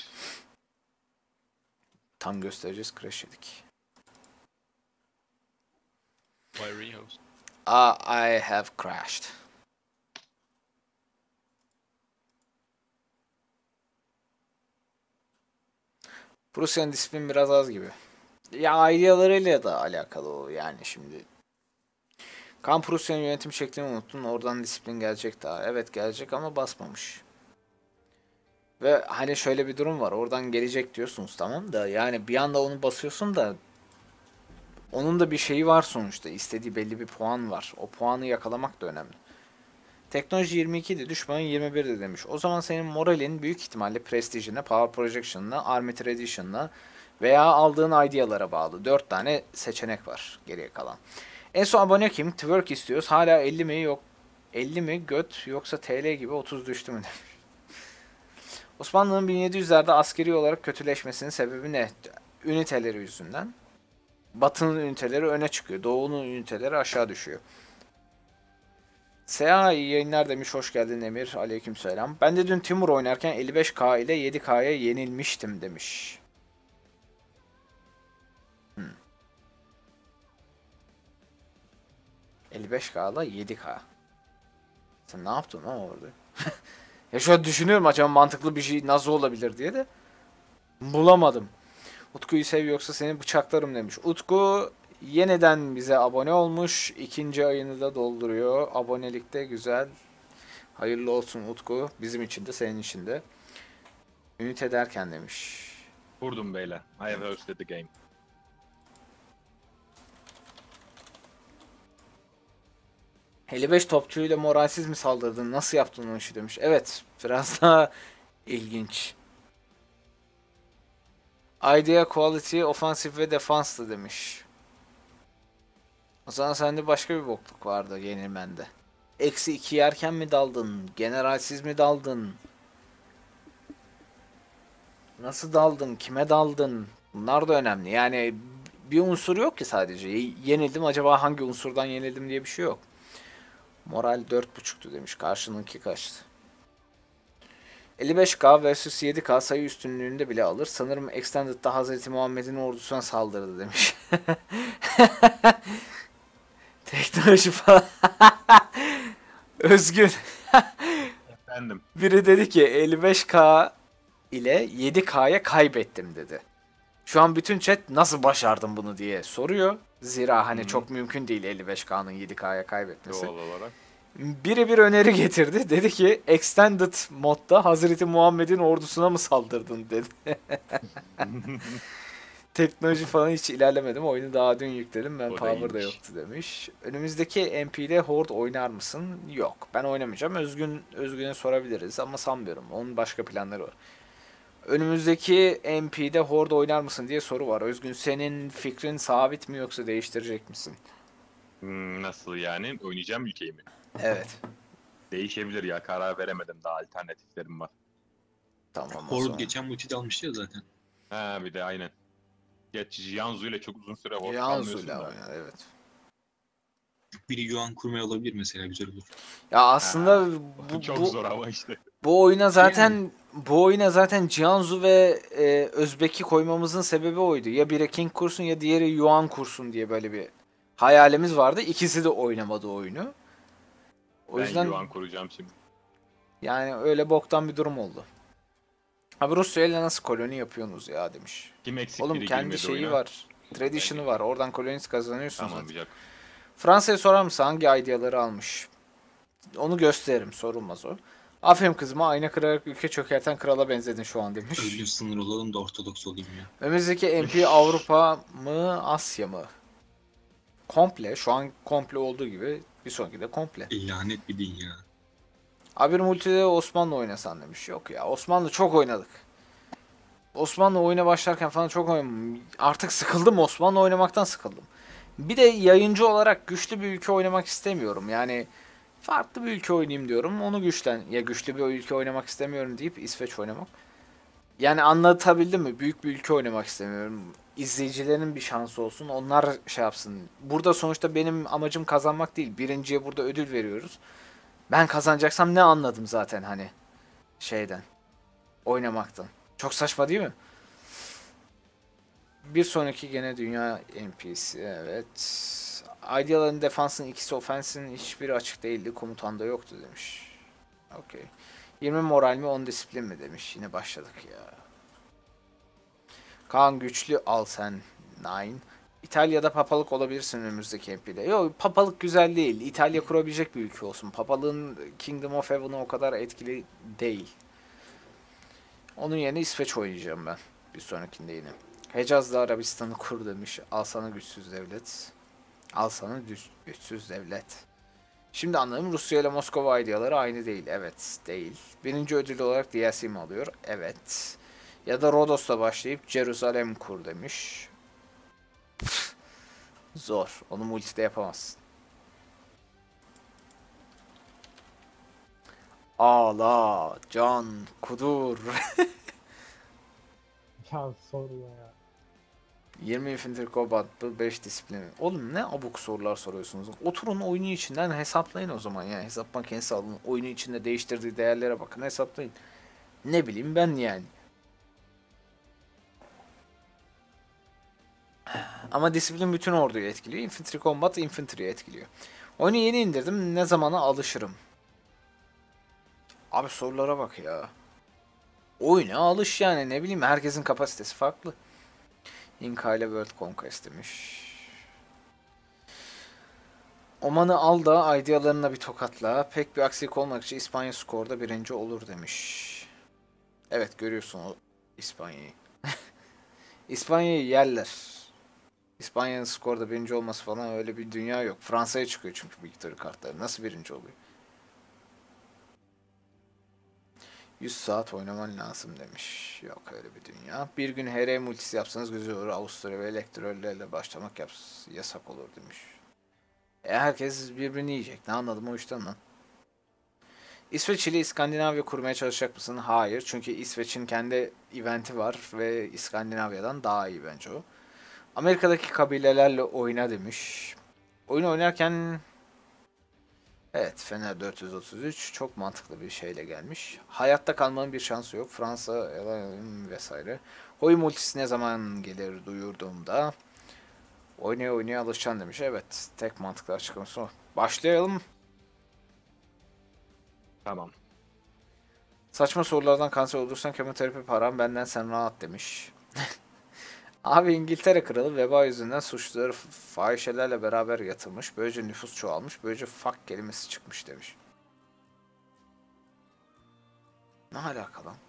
Tam göstereceğiz crash yedik. Why rehost? Ah, I have crashed. Prusya'nın disiplin biraz az gibi. Ya idealarıyla da alakalı o yani şimdi. Kan Prusya'nın yönetim şeklini unuttun. Oradan disiplin gelecek daha. Evet gelecek ama basmamış. Ve hani şöyle bir durum var. Oradan gelecek diyorsunuz tamam da yani bir anda onu basıyorsun da onun da bir şeyi var sonuçta. İstediği belli bir puan var. O puanı yakalamak da önemli. Teknoloji yirmi iki idi, düşmanın yirmi bir de demiş. O zaman senin moralin büyük ihtimalle Prestige'ine, Power Projection'ına, Army Tradition'ına veya aldığın idealara bağlı. dört tane seçenek var geriye kalan. En son abone kim? Twerk istiyoruz. Hala elli mi yok? elli mi göt yoksa T L gibi otuz düştü mü demiş. Osmanlı'nın bin yedi yüzlerde askeri olarak kötüleşmesinin sebebi ne? Üniteleri yüzünden. Batı'nın üniteleri öne çıkıyor. Doğu'nun üniteleri aşağı düşüyor. Seha iyi yayınlar demiş. Hoş geldin Emir. Aleykümselam. Ben de dün Timur oynarken elli beş K ile yedi K'ya yenilmiştim demiş. Hmm. elli beş K ile yedi K. Sen ne yaptın lan orada? Ya şu an düşünüyorum acaba mantıklı bir şey nasıl olabilir diye de bulamadım. Utku'yu sev yoksa seni bıçaklarım demiş. Utku yeniden bize abone olmuş. İkinci ayını da dolduruyor. Abonelikte güzel. Hayırlı olsun Utku. Bizim için de senin için de. Ünite derken demiş. Vurdum beyler. I have hosted the game. elli beş topçuyla moralsiz mi saldırdın? Nasıl yaptın o işi demiş. Evet. Biraz daha ilginç. Idea quality, offensive ve defense'lı demiş. O zaman sende başka bir bokluk vardı yenilmende. Eksi iki yerken mi daldın? Generalsiz mi daldın? Nasıl daldın? Kime daldın? Bunlar da önemli. Yani bir unsur yok ki sadece. Yenildim, acaba hangi unsurdan yenildim diye bir şey yok. Moral dört buçuktu demiş. Karşınınki kaçtı? elli beş K versus yedi K sayı üstünlüğünde bile alır. Sanırım Extended'da Hazreti Muhammed'in ordusuna saldırdı demiş. Teknoloji falan. Özgün. Efendim. Biri dedi ki elli beş K ile yedi K'ya kaybettim dedi. Şu an bütün chat nasıl başardın bunu diye soruyor. Zira hani Hı-hı. çok mümkün değil elli beş K'nın yedi K'ya kaybetmesi. Doğal olarak. Biri bir öneri getirdi. Dedi ki Extended modda Hazreti Muhammed'in ordusuna mı saldırdın dedi. Teknoloji falan hiç ilerlemedim. Oyunu daha dün yükledim. Ben O da power da iyiymiş. yoktu demiş. Önümüzdeki M P'de Horde oynar mısın? Yok. Ben oynamayacağım. Özgün Özgün'e sorabiliriz ama sanmıyorum. Onun başka planları var. Önümüzdeki M P'de Horde oynar mısın diye soru var. Özgün, senin fikrin sabit mi yoksa değiştirecek misin? Hmm, nasıl yani? Oynayacağım ülkeyi mi? Evet. Değişebilir ya. Karar veremedim. Daha alternatiflerim var. Tamam o Horde zaman. geçen multi de almıştı ya zaten. Ha bir de aynen. Geç Jianzu ile çok uzun süre Horde Yanzu'yla kalmıyorsun da. oynar, evet. Biri Yuan kurmaya olabilir mesela, güzel olur. Ya aslında Ha, bu, çok bu, zor ama işte. bu oyuna zaten bu oyuna zaten Jianzu ve e, Özbek'i koymamızın sebebi oydu. Ya biri King kursun ya diğeri Yuan kursun diye böyle bir hayalimiz vardı. İkisi de oynamadı oyunu. O Ben yüzden Yuan kuracağım şimdi. yani öyle boktan bir durum oldu. Abi Rusya ile nasıl koloni yapıyorsunuz ya demiş. Kim eksik Oğlum biri kendi girmedi şeyi oyuna? var. Tradition'ı var. Oradan kolonist kazanıyorsun Tamam zaten. güzel. Fransa'ya sorar mısın hangi ideaları almış? Onu gösteririm, sorulmaz o. Aferin kızıma, ayna kırarak ülke çökerten krala benzedin şu an demiş. Öyle sınır olalım da Ortodoks olayım ya. Önümüzdeki M P Avrupa mı Asya mı? Komple, şu an komple olduğu gibi bir sonraki de komple. E, lanet bir din ya. Abi multide Osmanlı oynasan demiş. Yok ya, Osmanlı çok oynadık. Osmanlı oyuna başlarken falan çok oynadım. Artık sıkıldım, Osmanlı oynamaktan sıkıldım. Bir de yayıncı olarak güçlü bir ülke oynamak istemiyorum. Yani farklı bir ülke oynayayım diyorum. Onu güçlen ya güçlü bir ülke oynamak istemiyorum deyip İsveç oynamak. Yani anlatabildim mi? Büyük bir ülke oynamak istemiyorum. İzleyicilerin bir şansı olsun. Onlar şey yapsın. Burada sonuçta benim amacım kazanmak değil. Birinciye burada ödül veriyoruz. Ben kazanacaksam ne anladım zaten hani şeyden. Oynamaktan. Çok saçma değil mi? Bir sonraki gene dünya N P C. Evet. Ideal'ın defansın ikisi ofensin hiçbiri açık değildi. Komutanda yoktu demiş. Okey. yirmi moral mi on disiplin mi demiş. Yine başladık ya. Kaan güçlü al sen. Nine. İtalya'da papalık olabilirsin önümüzdeki M P'de. Yok, papalık güzel değil. İtalya kurabilecek bir ülke olsun. Papalığın Kingdom of Heaven'ı o kadar etkili değil. Onun yerine İsveç oynayacağım ben. Bir sonrakinde yine. Hecaz'da Arabistan'ı kur demiş. Al sana güçsüz devlet. Al sana düz, güçsüz devlet. Şimdi anladım, Rusya ile Moskova ideaları aynı değil. Evet, değil. Birinci ödül olarak D L C mi alıyor? Evet. Ya da Rodos'la başlayıp Jerusalem kur demiş. Zor. Onu multide yapamazsın. Ağla, can, kudur. Ya sorma ya. yirmi Infantry Combat'lı beş disiplini. Oğlum ne abuk sorular soruyorsunuz. Oturun oyunu içinden hesaplayın o zaman yani. Hesap makinesi alın. Oyunu içinde değiştirdiği değerlere bakın, hesaplayın. Ne bileyim ben yani. Ama disiplin bütün orduyu etkiliyor. Infantry Combat Infantry'yi etkiliyor. Oyunu yeni indirdim. Ne zamana alışırım? Abi sorulara bak ya. Oyuna alış yani, ne bileyim, herkesin kapasitesi farklı. Inca ile World Conquest demiş. Oman'ı al da idealarına bir tokatla. Pek bir aksilik olmak için İspanya skorda birinci olur demiş. Evet, görüyorsun o İspanya'yı. İspanya'yı yerler. İspanya'nın skorda birinci olması falan öyle bir dünya yok. Fransa'ya çıkıyor çünkü victory kartları. Nasıl birinci oluyor? yüz saat oynaman lazım demiş. Yok öyle bir dünya. Bir gün H R multisi yapsanız güzel olur. Avusturya ve elektrollerle başlamak yaps yasak olur demiş. E herkes birbirini yiyecek. Ne anladım o işten lan? İsveç ile İskandinavya kurmaya çalışacak mısın? Hayır. Çünkü İsveç'in kendi eventi var ve İskandinavya'dan daha iyi bence o. Amerika'daki kabilelerle oyna demiş. Oyun oynarken evet, Fener dört yüz otuz üç çok mantıklı bir şeyle gelmiş. Hayatta kalmanın bir şansı yok. Fransa vesaire. Hoy multisi ne zaman gelir duyurduğumda oynaya oynaya alışacaksın demiş. Evet, tek mantıklı açıklaması o. Başlayalım. Tamam. Saçma sorulardan kanser olursan kemoterapi param benden, sen rahat demiş. Abi İngiltere kralı veba yüzünden suçluları f- fahişelerle beraber yatırmış. Böylece nüfus çoğalmış. Böylece fuck kelimesi çıkmış demiş. Ne alaka lan?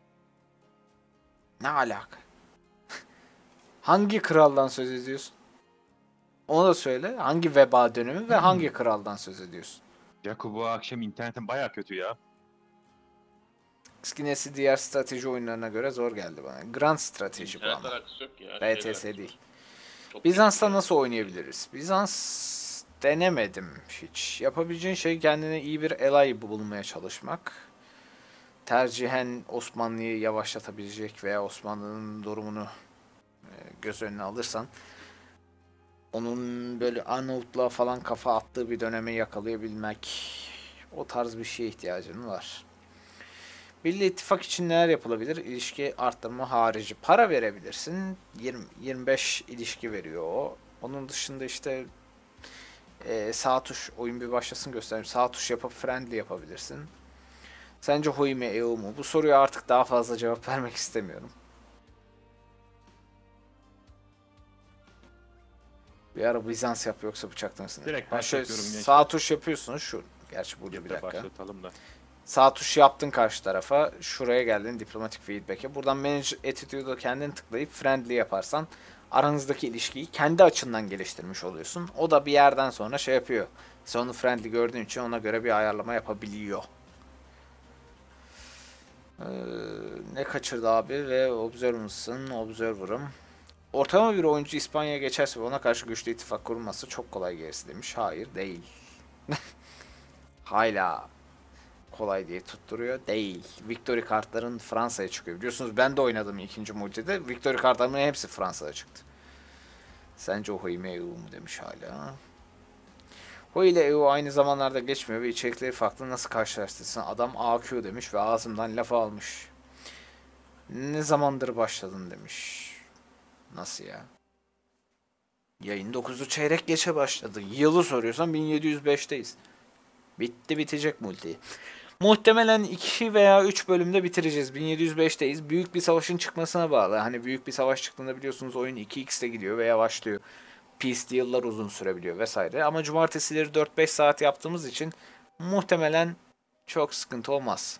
Ne alaka? Hangi kraldan söz ediyorsun? Onu da söyle. Hangi veba dönemi ve hangi kraldan söz ediyorsun? Jaco bu akşam internetin baya kötü ya. Skinesi diğer strateji oyunlarına göre zor geldi bana. Grand strateji bu İnternet ama. alakası yok ya. B şeyle T alakası S var. değil. Çok Bizans'ta iyi. nasıl oynayabiliriz? Bizans denemedim hiç. Yapabileceğin şey kendine iyi bir ally bulmaya çalışmak. Tercihen Osmanlı'yı yavaşlatabilecek veya Osmanlı'nın durumunu e, göz önüne alırsan onun böyle Arnavutluğa falan kafa attığı bir dönemi yakalayabilmek, o tarz bir şeye ihtiyacın var. Milli İttifak için neler yapılabilir? İlişki arttırma harici. Para verebilirsin. yirmi yirmi beş ilişki veriyor o. Onun dışında işte e, sağ tuş, oyun bir başlasın göstereyim. Sağ tuş yapıp friendly yapabilirsin. Sence Huy mi E U mu? Bu soruya artık daha fazla cevap vermek istemiyorum. Bir ara Bizans yap yoksa bıçaklanırsın. Direkt Ben şöyle başlatıyorum gençler. sağ tuş yapıyorsunuz şu. Gerçi burada bir Bir de dakika. başlatalım da. Sağ tuş yaptın karşı tarafa. Şuraya geldin diplomatik feedback'e. Buradan manage attitude'u kendin tıklayıp friendly yaparsan aranızdaki ilişkiyi kendi açından geliştirmiş oluyorsun. O da bir yerden sonra şey yapıyor. Sen onu friendly gördüğün için ona göre bir ayarlama yapabiliyor. Ee, ne kaçırdı abi ve observer mısın? Observer'ım. Ortalama bir oyuncu İspanya'ya geçerse ve ona karşı güçlü ittifak kurulması çok kolay gerisi demiş. Hayır değil. Hala kolay diye tutturuyor. Değil. Victory kartların Fransa'ya çıkıyor. Biliyorsunuz ben de oynadım ikinci multide. Victory kartlarımın hepsi Fransa'da çıktı. Sence o Huy mi E U mu demiş hala. Huy ile E U aynı zamanlarda geçmiyor ve içerikleri farklı, nasıl karşılaştırsın? Adam A Q demiş ve ağzımdan lafı almış. Ne zamandır başladın demiş. Nasıl ya? Yayın dokuzu çeyrek geçe başladı. Yılı soruyorsan bin yedi yüz beşteyiz. Bitti bitecek multi. Muhtemelen iki veya üç bölümde bitireceğiz. bin yedi yüz beşteyiz. Büyük bir savaşın çıkmasına bağlı. Hani büyük bir savaş çıktığında biliyorsunuz oyun iki x'te gidiyor ve yavaşlıyor. Peace deal'lar uzun sürebiliyor vesaire. Ama cumartesileri dört beş saat yaptığımız için muhtemelen çok sıkıntı olmaz.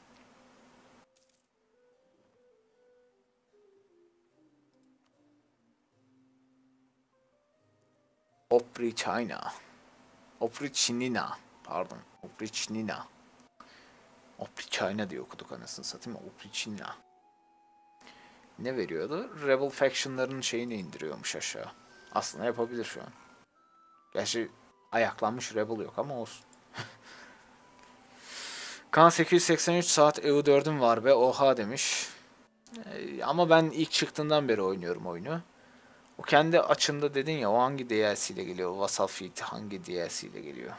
Oprichina. Oprichnina. Pardon. Oprichnina. Oprichina diye okuduk anasını satayım. Oprichina. Ne veriyordu? Rebel Faction'ların şeyini indiriyormuş aşağı. Aslında yapabilir şu an. Gerçi ayaklanmış Rebel yok ama olsun. Kaan sekiz yüz seksen üç saat E U dördüm var be oha demiş. Ee, ama ben ilk çıktığından beri oynuyorum oyunu. O kendi açında dedin ya, o hangi D L C ile geliyor? O Vassal Feat hangi D L C ile geliyor?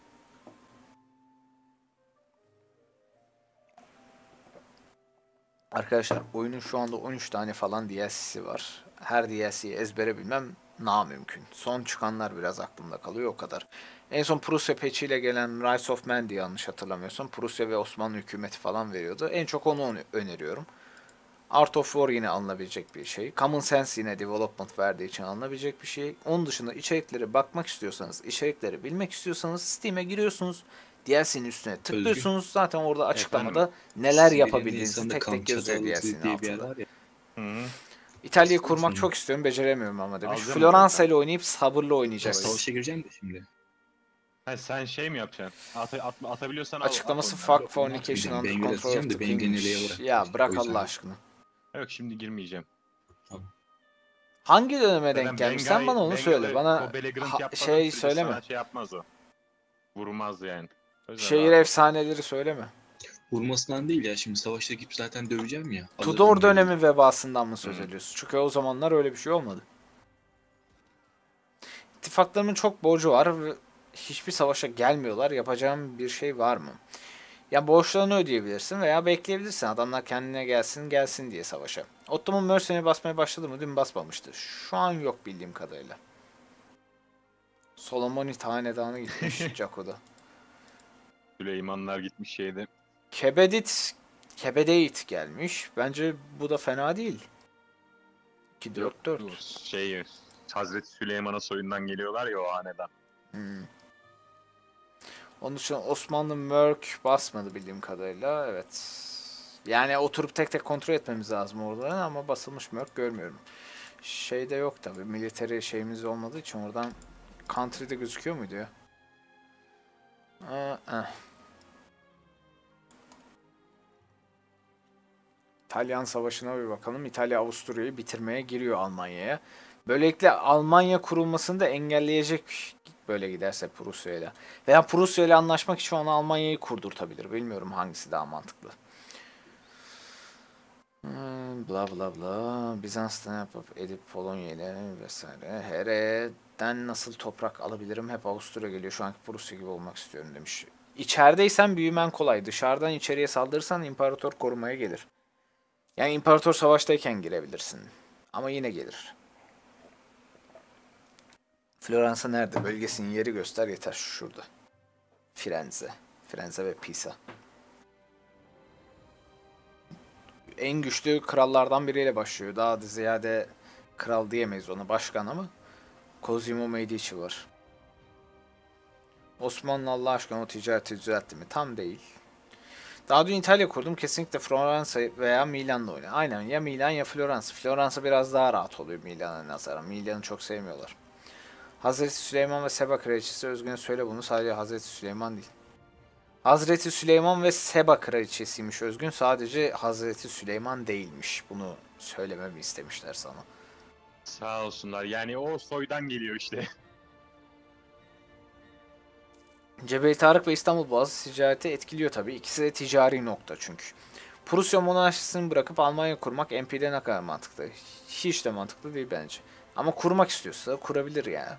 Arkadaşlar oyunun şu anda on üç tane falan D L C'si var. Her D L C'yi ezbere bilmem namümkün. Son çıkanlar biraz aklımda kalıyor, o kadar. En son Prusya patch ile gelen Rise of Man diye, yanlış hatırlamıyorsam Prusya ve Osmanlı hükümeti falan veriyordu. En çok onu öneriyorum. Art of War yine alınabilecek bir şey. Common Sense yine development verdiği için alınabilecek bir şey. Onun dışında içeriklere bakmak istiyorsanız, içerikleri bilmek istiyorsanız Steam'e giriyorsunuz. D L C'nin üstüne tıklıyorsunuz. Zaten orada açıklamada Efendim, neler Sibir'in yapabildiğinizi insanında tek tek Kamçatlı yazıyor D L C'nin diye bir yer altında. var ya. Hı -hı. İtalya'yı İstiyor kurmak musun? çok istiyorum, beceremiyorum ama demiş. Alacağım Floransa zaten. ile oynayıp sabırlı Ya oynayacaksın. savaşa gireceğim de şimdi. Ha, sen şey mi yapacaksın? At, at, atabiliyorsan al. Açıklaması at fuck onları. Yok, fornication atmayacağım. under Ben control of yöneteceğim the de beni king'miş. geneliğe bırak. Ya İşte, bırak o yüzden. Allah aşkına. Yok şimdi girmeyeceğim. Hangi döneme denk Zaten gelmiş? Sen Bengali- bana onu Bengali söyle. Bana o Belgrand ha- yapmadığı şey sürece söyleme. Sana şey yapmaz o. Vurmaz yani. O yüzden Şehir rahat ol. efsaneleri söyleme. Vurmasından değil ya, şimdi savaşta gidip zaten döveceğim ya. Tudor Alırım böyle. dönemi vebasından mı söz Hı. ediyorsun? Çünkü o zamanlar öyle bir şey olmadı. İttifaklarımın çok borcu var ve hiçbir savaşa gelmiyorlar. Yapacağım bir şey var mı? Ya borçlarını ödeyebilirsin veya bekleyebilirsin. Adamlar kendine gelsin gelsin diye savaşa. Ottoman Mercenary basmaya başladı mı? Dün basmamıştı. Şu an yok bildiğim kadarıyla. Solomoni hanedanı gitmiş Jaco'da. Süleymanlar gitmiş şeyde. Kebedit, Kebedeit gelmiş. Bence bu da fena değil. iki dört dört. Bu Şey, Hazreti Süleyman'a soyundan geliyorlar ya o hanedan. Hmm. Onun için Osmanlı Mörk basmadı bildiğim kadarıyla. Evet. Yani oturup tek tek kontrol etmemiz lazım orada ama basılmış Mörk görmüyorum. Şeyde yok tabi. Military şeyimiz olmadığı için oradan country'de gözüküyor muydu ya? Aa, eh. İtalyan Savaşı'na bir bakalım. İtalya Avusturya'yı bitirmeye giriyor Almanya'ya. Böylelikle Almanya kurulmasını da engelleyecek böyle giderse Prusya'yla. Veya Prusya'yla anlaşmak için ona Almanya'yı kurdurtabilir. Bilmiyorum hangisi daha mantıklı. Hmm, bla bla bla. Bizans'tan yapıp edip Polonya ile vesaire. H R'den nasıl toprak alabilirim? Hep Avusturya geliyor. Şu anki Prusya gibi olmak istiyorum demiş. İçerideysen büyümen kolay. Dışarıdan içeriye saldırırsan imparator korumaya gelir. Yani imparator savaştayken girebilirsin. Ama yine gelir. Floransa nerede? Bölgesinin yeri göster yeter. Şurada. Firenze. Firenze ve Pisa. En güçlü krallardan biriyle başlıyor. Daha da ziyade kral diyemeyiz ona, başkan ama Cosimo Medici var. Osmanlı Allah aşkına o ticareti düzeltti mi? Tam değil. Daha dün İtalya kurdum. Kesinlikle Floransa veya Milan'la oyna. Aynen ya Milan ya Floransa. Floransa biraz daha rahat oluyor Milan'a nazaran. Milan'ı çok sevmiyorlar. Hazreti Süleyman ve Seba Kraliçesi Özgün'e söyle bunu. Sadece Hazreti Süleyman değil. Hazreti Süleyman ve Seba Kraliçesiymiş Özgün. Sadece Hazreti Süleyman değilmiş. Bunu söylememi istemişler sana. Sağ olsunlar. Yani o soydan geliyor işte. Cebeli Tarık ve İstanbul Boğazı ticareti etkiliyor tabii. İkisi de ticari nokta çünkü. Prusya monarşisini bırakıp Almanya kurmak M P'de ne kadar mantıklı? Hiç de mantıklı değil bence. Ama kurmak istiyorsa kurabilir yani.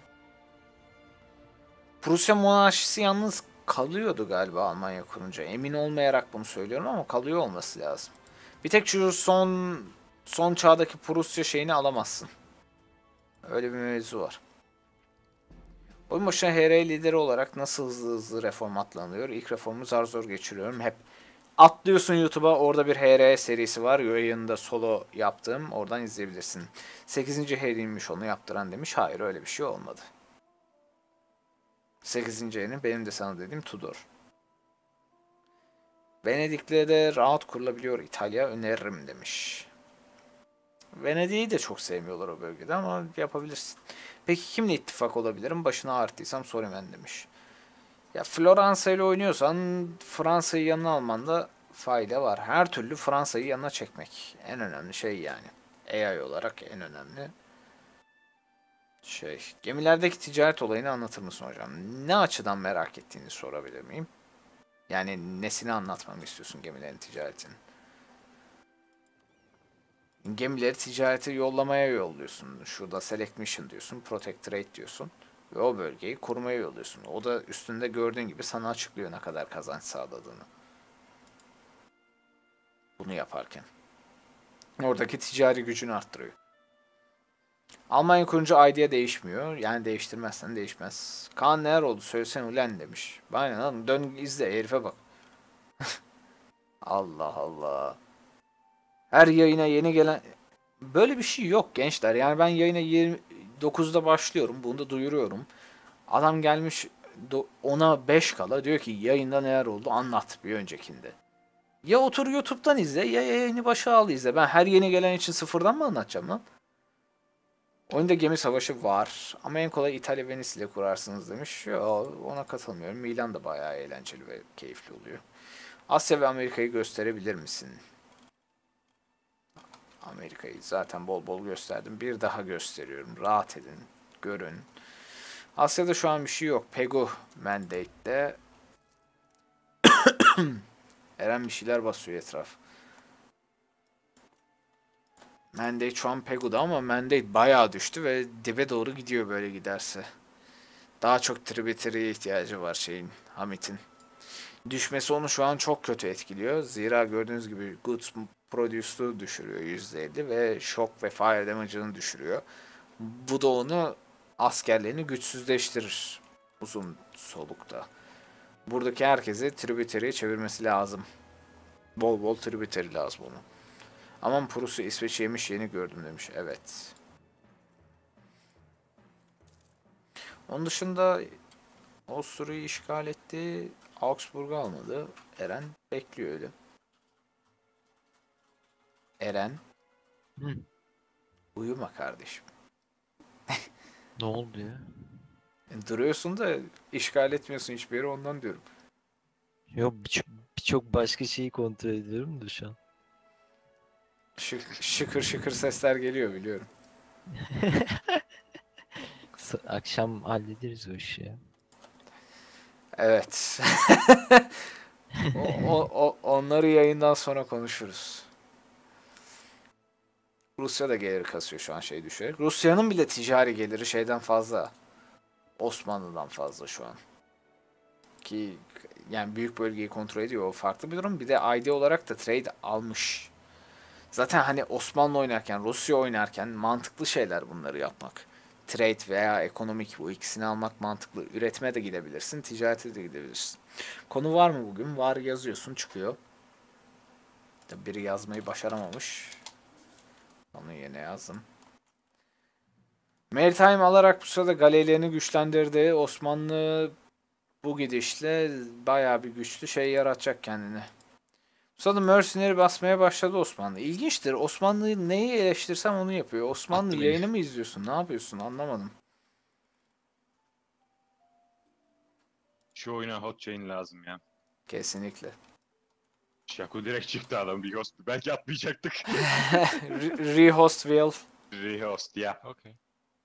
Prusya monarşisi yalnız kalıyordu galiba Almanya kurunca. Emin olmayarak bunu söylüyorum ama kalıyor olması lazım. Bir tek şu son son çağdaki Prusya şeyini alamazsın. Öyle bir mevzu var. Oyun başına H R lideri olarak nasıl hızlı hızlı reform atlanıyor? İlk reformu zar zor geçiriyorum. Hep atlıyorsun YouTube'a, orada bir H R serisi var. Yayında solo yaptım. Oradan izleyebilirsin. sekizinci H R'ymiş onu yaptıran demiş. Hayır öyle bir şey olmadı. sekizinci Henry benim de sana dediğim Tudor. Venedik'le de rahat kurulabiliyor İtalya, öneririm demiş. Venedik'i de çok sevmiyorlar o bölgede ama yapabilirsin. Peki kimle ittifak olabilirim? Başına ağrıttıysam sor hemen demiş. Ya Floransa ile oynuyorsan Fransa'yı yanına almanda fayda var. Her türlü Fransa'yı yanına çekmek. En önemli şey yani. A I olarak en önemli şey. Gemilerdeki ticaret olayını anlatır mısın hocam? Ne açıdan merak ettiğini sorabilir miyim? Yani nesini anlatmamı istiyorsun gemilerin ticaretini? Gemileri ticareti yollamaya yolluyorsun. Şurada select mission diyorsun, protect trade diyorsun. Ve o bölgeyi korumaya yolluyorsun. O da üstünde gördüğün gibi sana açıklıyor ne kadar kazanç sağladığını. Bunu yaparken. Oradaki ticari gücünü arttırıyor. Almanya kurunca idea değişmiyor. Yani değiştirmezsen değişmez. Kaan neler oldu? Söylesene ulan demiş. Aynen lan, dön izle herife bak. Allah Allah. Her yayına yeni gelen... Böyle bir şey yok gençler. Yani ben yayına yirmi dokuzda başlıyorum. Bunu da duyuruyorum. Adam gelmiş do- ona beş kala diyor ki yayında neler oldu anlat bir öncekinde. Ya otur YouTube'dan izle ya yayını başa al izle. Ben her yeni gelen için sıfırdan mı anlatacağım lan? Oyunda gemi savaşı var ama en kolay İtalya Venice ile kurarsınız demiş. Yo, ona katılmıyorum. Milan da bayağı eğlenceli ve keyifli oluyor. Asya ve Amerika'yı gösterebilir misin? Amerika'yı zaten bol bol gösterdim. Bir daha gösteriyorum. Rahat edin. Görün. Asya'da şu an bir şey yok. Pegu Mandate'de. Eren bir şeyler basıyor etraf. Mandate şu an Pegu'da ama Mandate bayağı düştü ve dibe doğru gidiyor böyle giderse. Daha çok tributary'e ihtiyacı var şeyin, Hamit'in. Düşmesi onu şu an çok kötü etkiliyor. Zira gördüğünüz gibi Goods Produce'u düşürüyor yüzde elli ve Shock ve Fire Damage'ını düşürüyor. Bu da onu askerlerini güçsüzleştirir uzun solukta. Buradaki herkesi tributary'e çevirmesi lazım. Bol bol tributary lazım ona. Aman Prusya İsveç yemiş yeni gördüm demiş. Evet. Onun dışında Avusturya'yı işgal etti. Augsburg'u almadı. Eren bekliyor öyle. Eren. Hı. Uyuma kardeşim. Ne oldu ya? Duruyorsun da işgal etmiyorsun hiçbir yeri ondan diyorum. Yok birçok birçok başka şeyi kontrol ediyorum da şu an. Şık, şıkır şıkır sesler geliyor biliyorum. S- Akşam hallederiz o işi ya. Evet. o, o, o- onları yayından sonra konuşuruz. Rusya da gelir kasıyor şu an şey düşerek. Rusya'nın bile ticari geliri şeyden fazla. Osmanlı'dan fazla şu an. Ki yani büyük bölgeyi kontrol ediyor. O farklı bir durum. Bir de I D olarak da trade almış. Zaten hani Osmanlı oynarken, Rusya oynarken mantıklı şeyler bunları yapmak. Trade veya ekonomik bu ikisini almak mantıklı. Üretime de gidebilirsin, ticarete de gidebilirsin. Konu var mı bugün? Var yazıyorsun çıkıyor. Tabii biri yazmayı başaramamış. Onu yine yazdım. Maritime alarak bu sırada galeylerini güçlendirdi. Osmanlı bu gidişle bayağı bir güçlü şey yaratacak kendine. Bu sırada mercenary basmaya başladı Osmanlı. İlginçtir. Osmanlı'yı neyi eleştirsem onu yapıyor. Osmanlı Attım yayını mı izliyorsun? Ne yapıyorsun? Anlamadım. Şu oyuna hot chain lazım ya. Kesinlikle. Shaco direkt çıktı adam bir host. Belki atmayacaktık. Re- Rehost will. Rehost ya. Okay.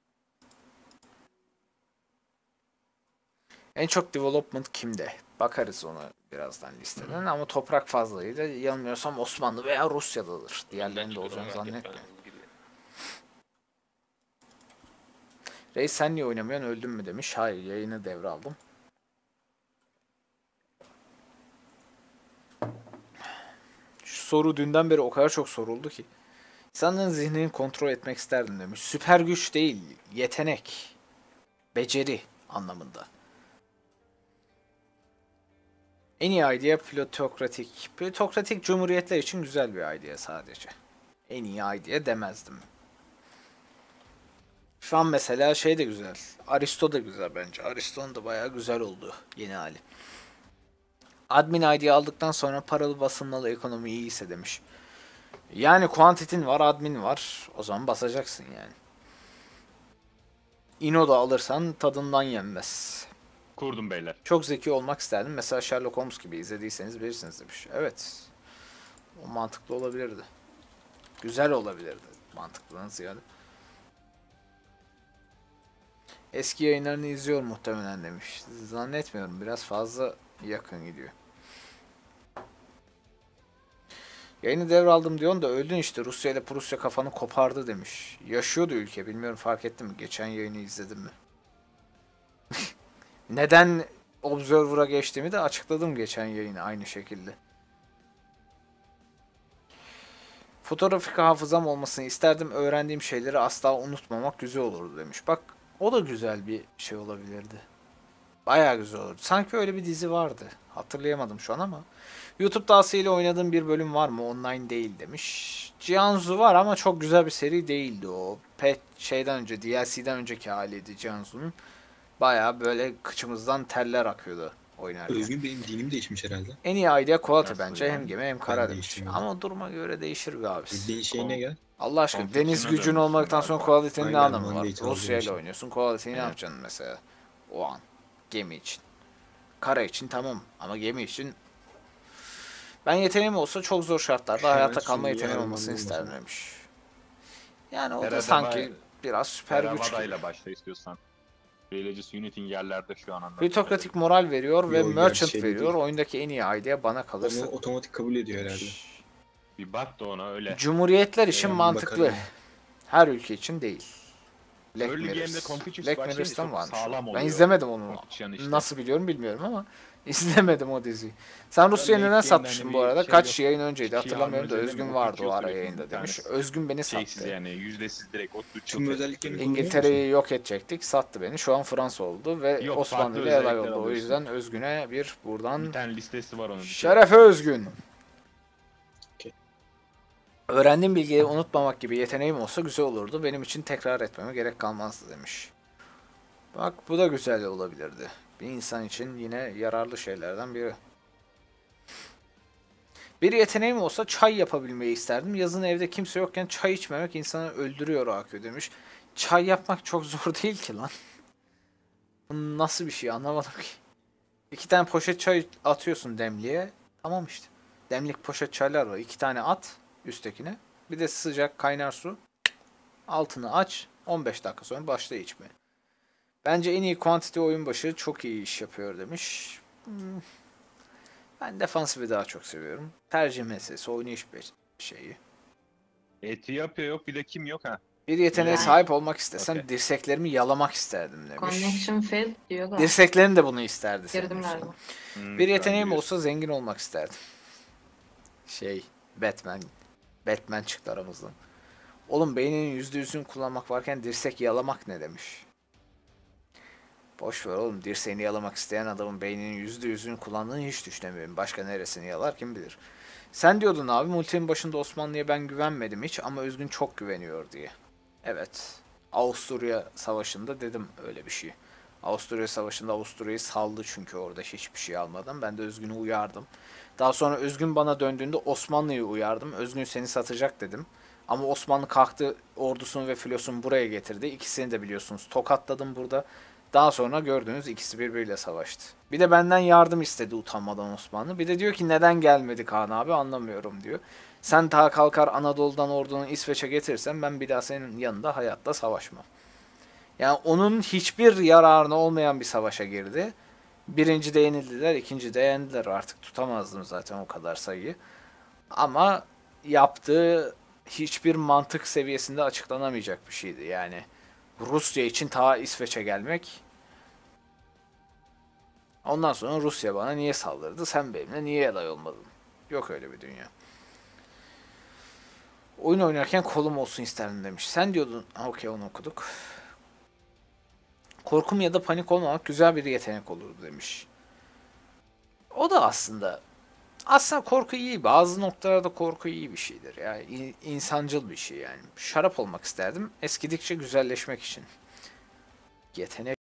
En çok development kimde? Bakarız ona birazdan listeden ama toprak fazlaydı. Yanılmıyorsam Osmanlı veya Rusya'dadır. Diğerlerinde olacağını zannetmiyorum. Reis sen niye oynamıyorsun öldün mü demiş. Hayır yayını devraldım. Şu soru dünden beri o kadar çok soruldu ki. İnsanların zihnini kontrol etmek isterdim demiş. Süper güç değil, yetenek, beceri anlamında. En iyi idea plutokratik. Plutokratik cumhuriyetler için güzel bir idea sadece. En iyi idea demezdim. Şu an mesela şey de güzel. Aristo da güzel bence. Aristo'nun da bayağı güzel oldu yeni hali. Admin I D aldıktan sonra paralı basılmalı ekonomi iyiyse demiş. Yani quantity'nin var, admin var. O zaman basacaksın yani. Ino da alırsan tadından yenmez. Kurdum beyler. Çok zeki olmak isterdim. Mesela Sherlock Holmes gibi izlediyseniz bilirsiniz demiş. Evet. O mantıklı olabilirdi. Güzel olabilirdi. Mantıklının ziyade. Eski yayınlarını izliyor muhtemelen demiş. Zannetmiyorum. Biraz fazla yakın gidiyor. Yayını devraldım diyorsun da öldün işte. Rusya ile Prusya kafanı kopardı demiş. Yaşıyordu ülke. Bilmiyorum fark ettin mi? Geçen yayını izledin mi? Neden Observer'a geçtiğimi de açıkladım geçen yayını aynı şekilde. Fotoğrafik hafızam olmasını isterdim. Öğrendiğim şeyleri asla unutmamak güzel olurdu demiş. Bak o da güzel bir şey olabilirdi. Bayağı güzel olurdu. Sanki öyle bir dizi vardı. Hatırlayamadım şu an ama. YouTube'da Asya ile oynadığım bir bölüm var mı? Online değil demiş. Jiangsu var ama çok güzel bir seri değildi o. Pet şeyden önce, D L C'den önceki haliydi Jiangsu'nun. Bayağı böyle kıçımızdan teller akıyordu oynarken. Özgün benim dinim değişmiş herhalde. En iyi idea quality Nasıl bence. yani? Hem gemi hem kara Ben demiş. değiştirmedim. Ama duruma göre değişir be abi. Bildiğin şeyine gel. Allah aşkına Confliction'a deniz gücün dönmüşsün olmadıktan sonra galiba. quality'nin ne Aynen, anlamı var? mandate aldığım Rusya ile için. oynuyorsun. Quality'yi ne Evet. yapacaksın mesela? O an. Gemi için. Kara için tamam ama gemi için ben yeteneğim olsa çok zor şartlarda Hemen hayatta kalma Suriye yeteneğim Almanlığı olmasını isterdim olmasın. demiş. Yani o da Herhalde sanki bay- biraz süper güç Peravada gibi. ile başla istiyorsan. Religious Unity'nin yerlerde şu an anladım. Plutokratik moral veriyor ve Yo, gerçi merchant şey veriyor. değil. Oyundaki en iyi idea bana kalırsa. Onu otomatik kabul ediyor herhalde. Bir bak da ona öyle. Cumhuriyetler için Ee, mantıklı. bakarım. Her ülke için değil. Black Early game'de Mirror. Confucius Black başlayınca Mirror'dan çok varmış. sağlam Ben oluyor. izlemedim onu. Confucian işte. Nasıl biliyorum bilmiyorum ama izlemedim o diziyi. Sen Rusya'ya late neden game'de satmıştın hani bu bir arada? şey Kaç yok. yayın önceydi Şey hatırlamıyorum da almacı Özgün değil mi? vardı o Confucius ara diyor yayında bir demiş. tanesi. Özgün beni Şeysiz sattı. yani yüzdesiz direkt o tür Tüm çok özelliklerini etkili. kullanıyor İngiltere'yi yok edecektik, sattı beni. Şu an Fransa oldu ve Yok, Osmanlı farklı ile alay özellikler oldu. O alıyorsun. yüzden Özgün'e bir Bir buradan tane listesi var onun. şerefe Özgün. Okey. Öğrendiğim bilgiyi unutmamak gibi yeteneğim olsa güzel olurdu. Benim için tekrar etmeme gerek kalmazdı demiş. Bak bu da güzel olabilirdi. Bir insan için yine yararlı şeylerden biri. Bir yeteneğim olsa çay yapabilmeyi isterdim. Yazın evde kimse yokken çay içmemek insanı öldürüyor Akü demiş. Çay yapmak çok zor değil ki lan. Bu nasıl bir şey anlamadım ki. İki tane poşet çay atıyorsun demliğe. Tamam işte. Demlik poşet çaylar var. İki tane at üsttekine. Bir de sıcak kaynar su. Altını aç. on beş dakika sonra başla içmeye. Bence en iyi quantity oyun başı çok iyi iş yapıyor demiş. Hmm. Ben defansifi daha çok seviyorum. Tercih meselesi, oynayış bir şeyi. Etiyopya yok bir de kim yok ha? Bir yeteneğe Yani- sahip olmak istesem Okey. dirseklerimi yalamak isterdim demiş. Connection failed diyor da. Dirseklerin de bunu isterdi. Girdim sanıyorsun. galiba. Hmm, Bir sen yeteneğim biliyorsun. olsa zengin olmak isterdim. Şey, Batman. Batman çıktı aramızdan. Oğlum beyninin yüzde yüzünü kullanmak varken dirsek yalamak ne demiş? Boş ver oğlum, dirseğini yalamak isteyen adamın beyninin yüzde yüzünü kullandığını hiç düşünemiyorum. Başka neresini yalar kim bilir. Sen diyordun abi multinin başında Osmanlı'ya ben güvenmedim hiç ama Özgün çok güveniyor diye. Evet. Avusturya Savaşı'nda dedim öyle bir şey. Avusturya Savaşı'nda Avusturya'yı saldı çünkü orada hiçbir şey almadan. Ben de Özgün'ü uyardım. Daha sonra Özgün bana döndüğünde Osmanlı'yı uyardım. Özgün seni satacak dedim. Ama Osmanlı kalktı ordusunu ve filosunu buraya getirdi. İkisini de biliyorsunuz tokatladım burada. Daha sonra gördüğünüz ikisi birbiriyle savaştı. Bir de benden yardım istedi utanmadan Osmanlı. Bir de diyor ki neden gelmedi Kaan abi anlamıyorum diyor. Sen daha kalkar Anadolu'dan ordunu İsveç'e getirsen ben bir daha senin yanında hayatta savaşmam. Yani onun hiçbir yararına olmayan bir savaşa girdi. Birinci de yenildiler, ikinci de yendiler. Artık tutamazdım zaten o kadar sayıyı. Ama yaptığı hiçbir mantık seviyesinde açıklanamayacak bir şeydi. Yani Rusya için ta İsveç'e gelmek. Ondan sonra Rusya bana niye saldırdı? Sen benimle niye aday olmadın? Yok öyle bir dünya. Oyun oynarken kolum olsun isterdim demiş. Sen diyordun. Okey onu okuduk. Korkum ya da panik olmamak güzel bir yetenek olurdu demiş. O da aslında aslında korku iyi. Bazı noktalarda korku iyi bir şeydir. Yani in- insancıl bir şey yani. Şarap olmak isterdim. Eskidikçe güzelleşmek için. Yetenek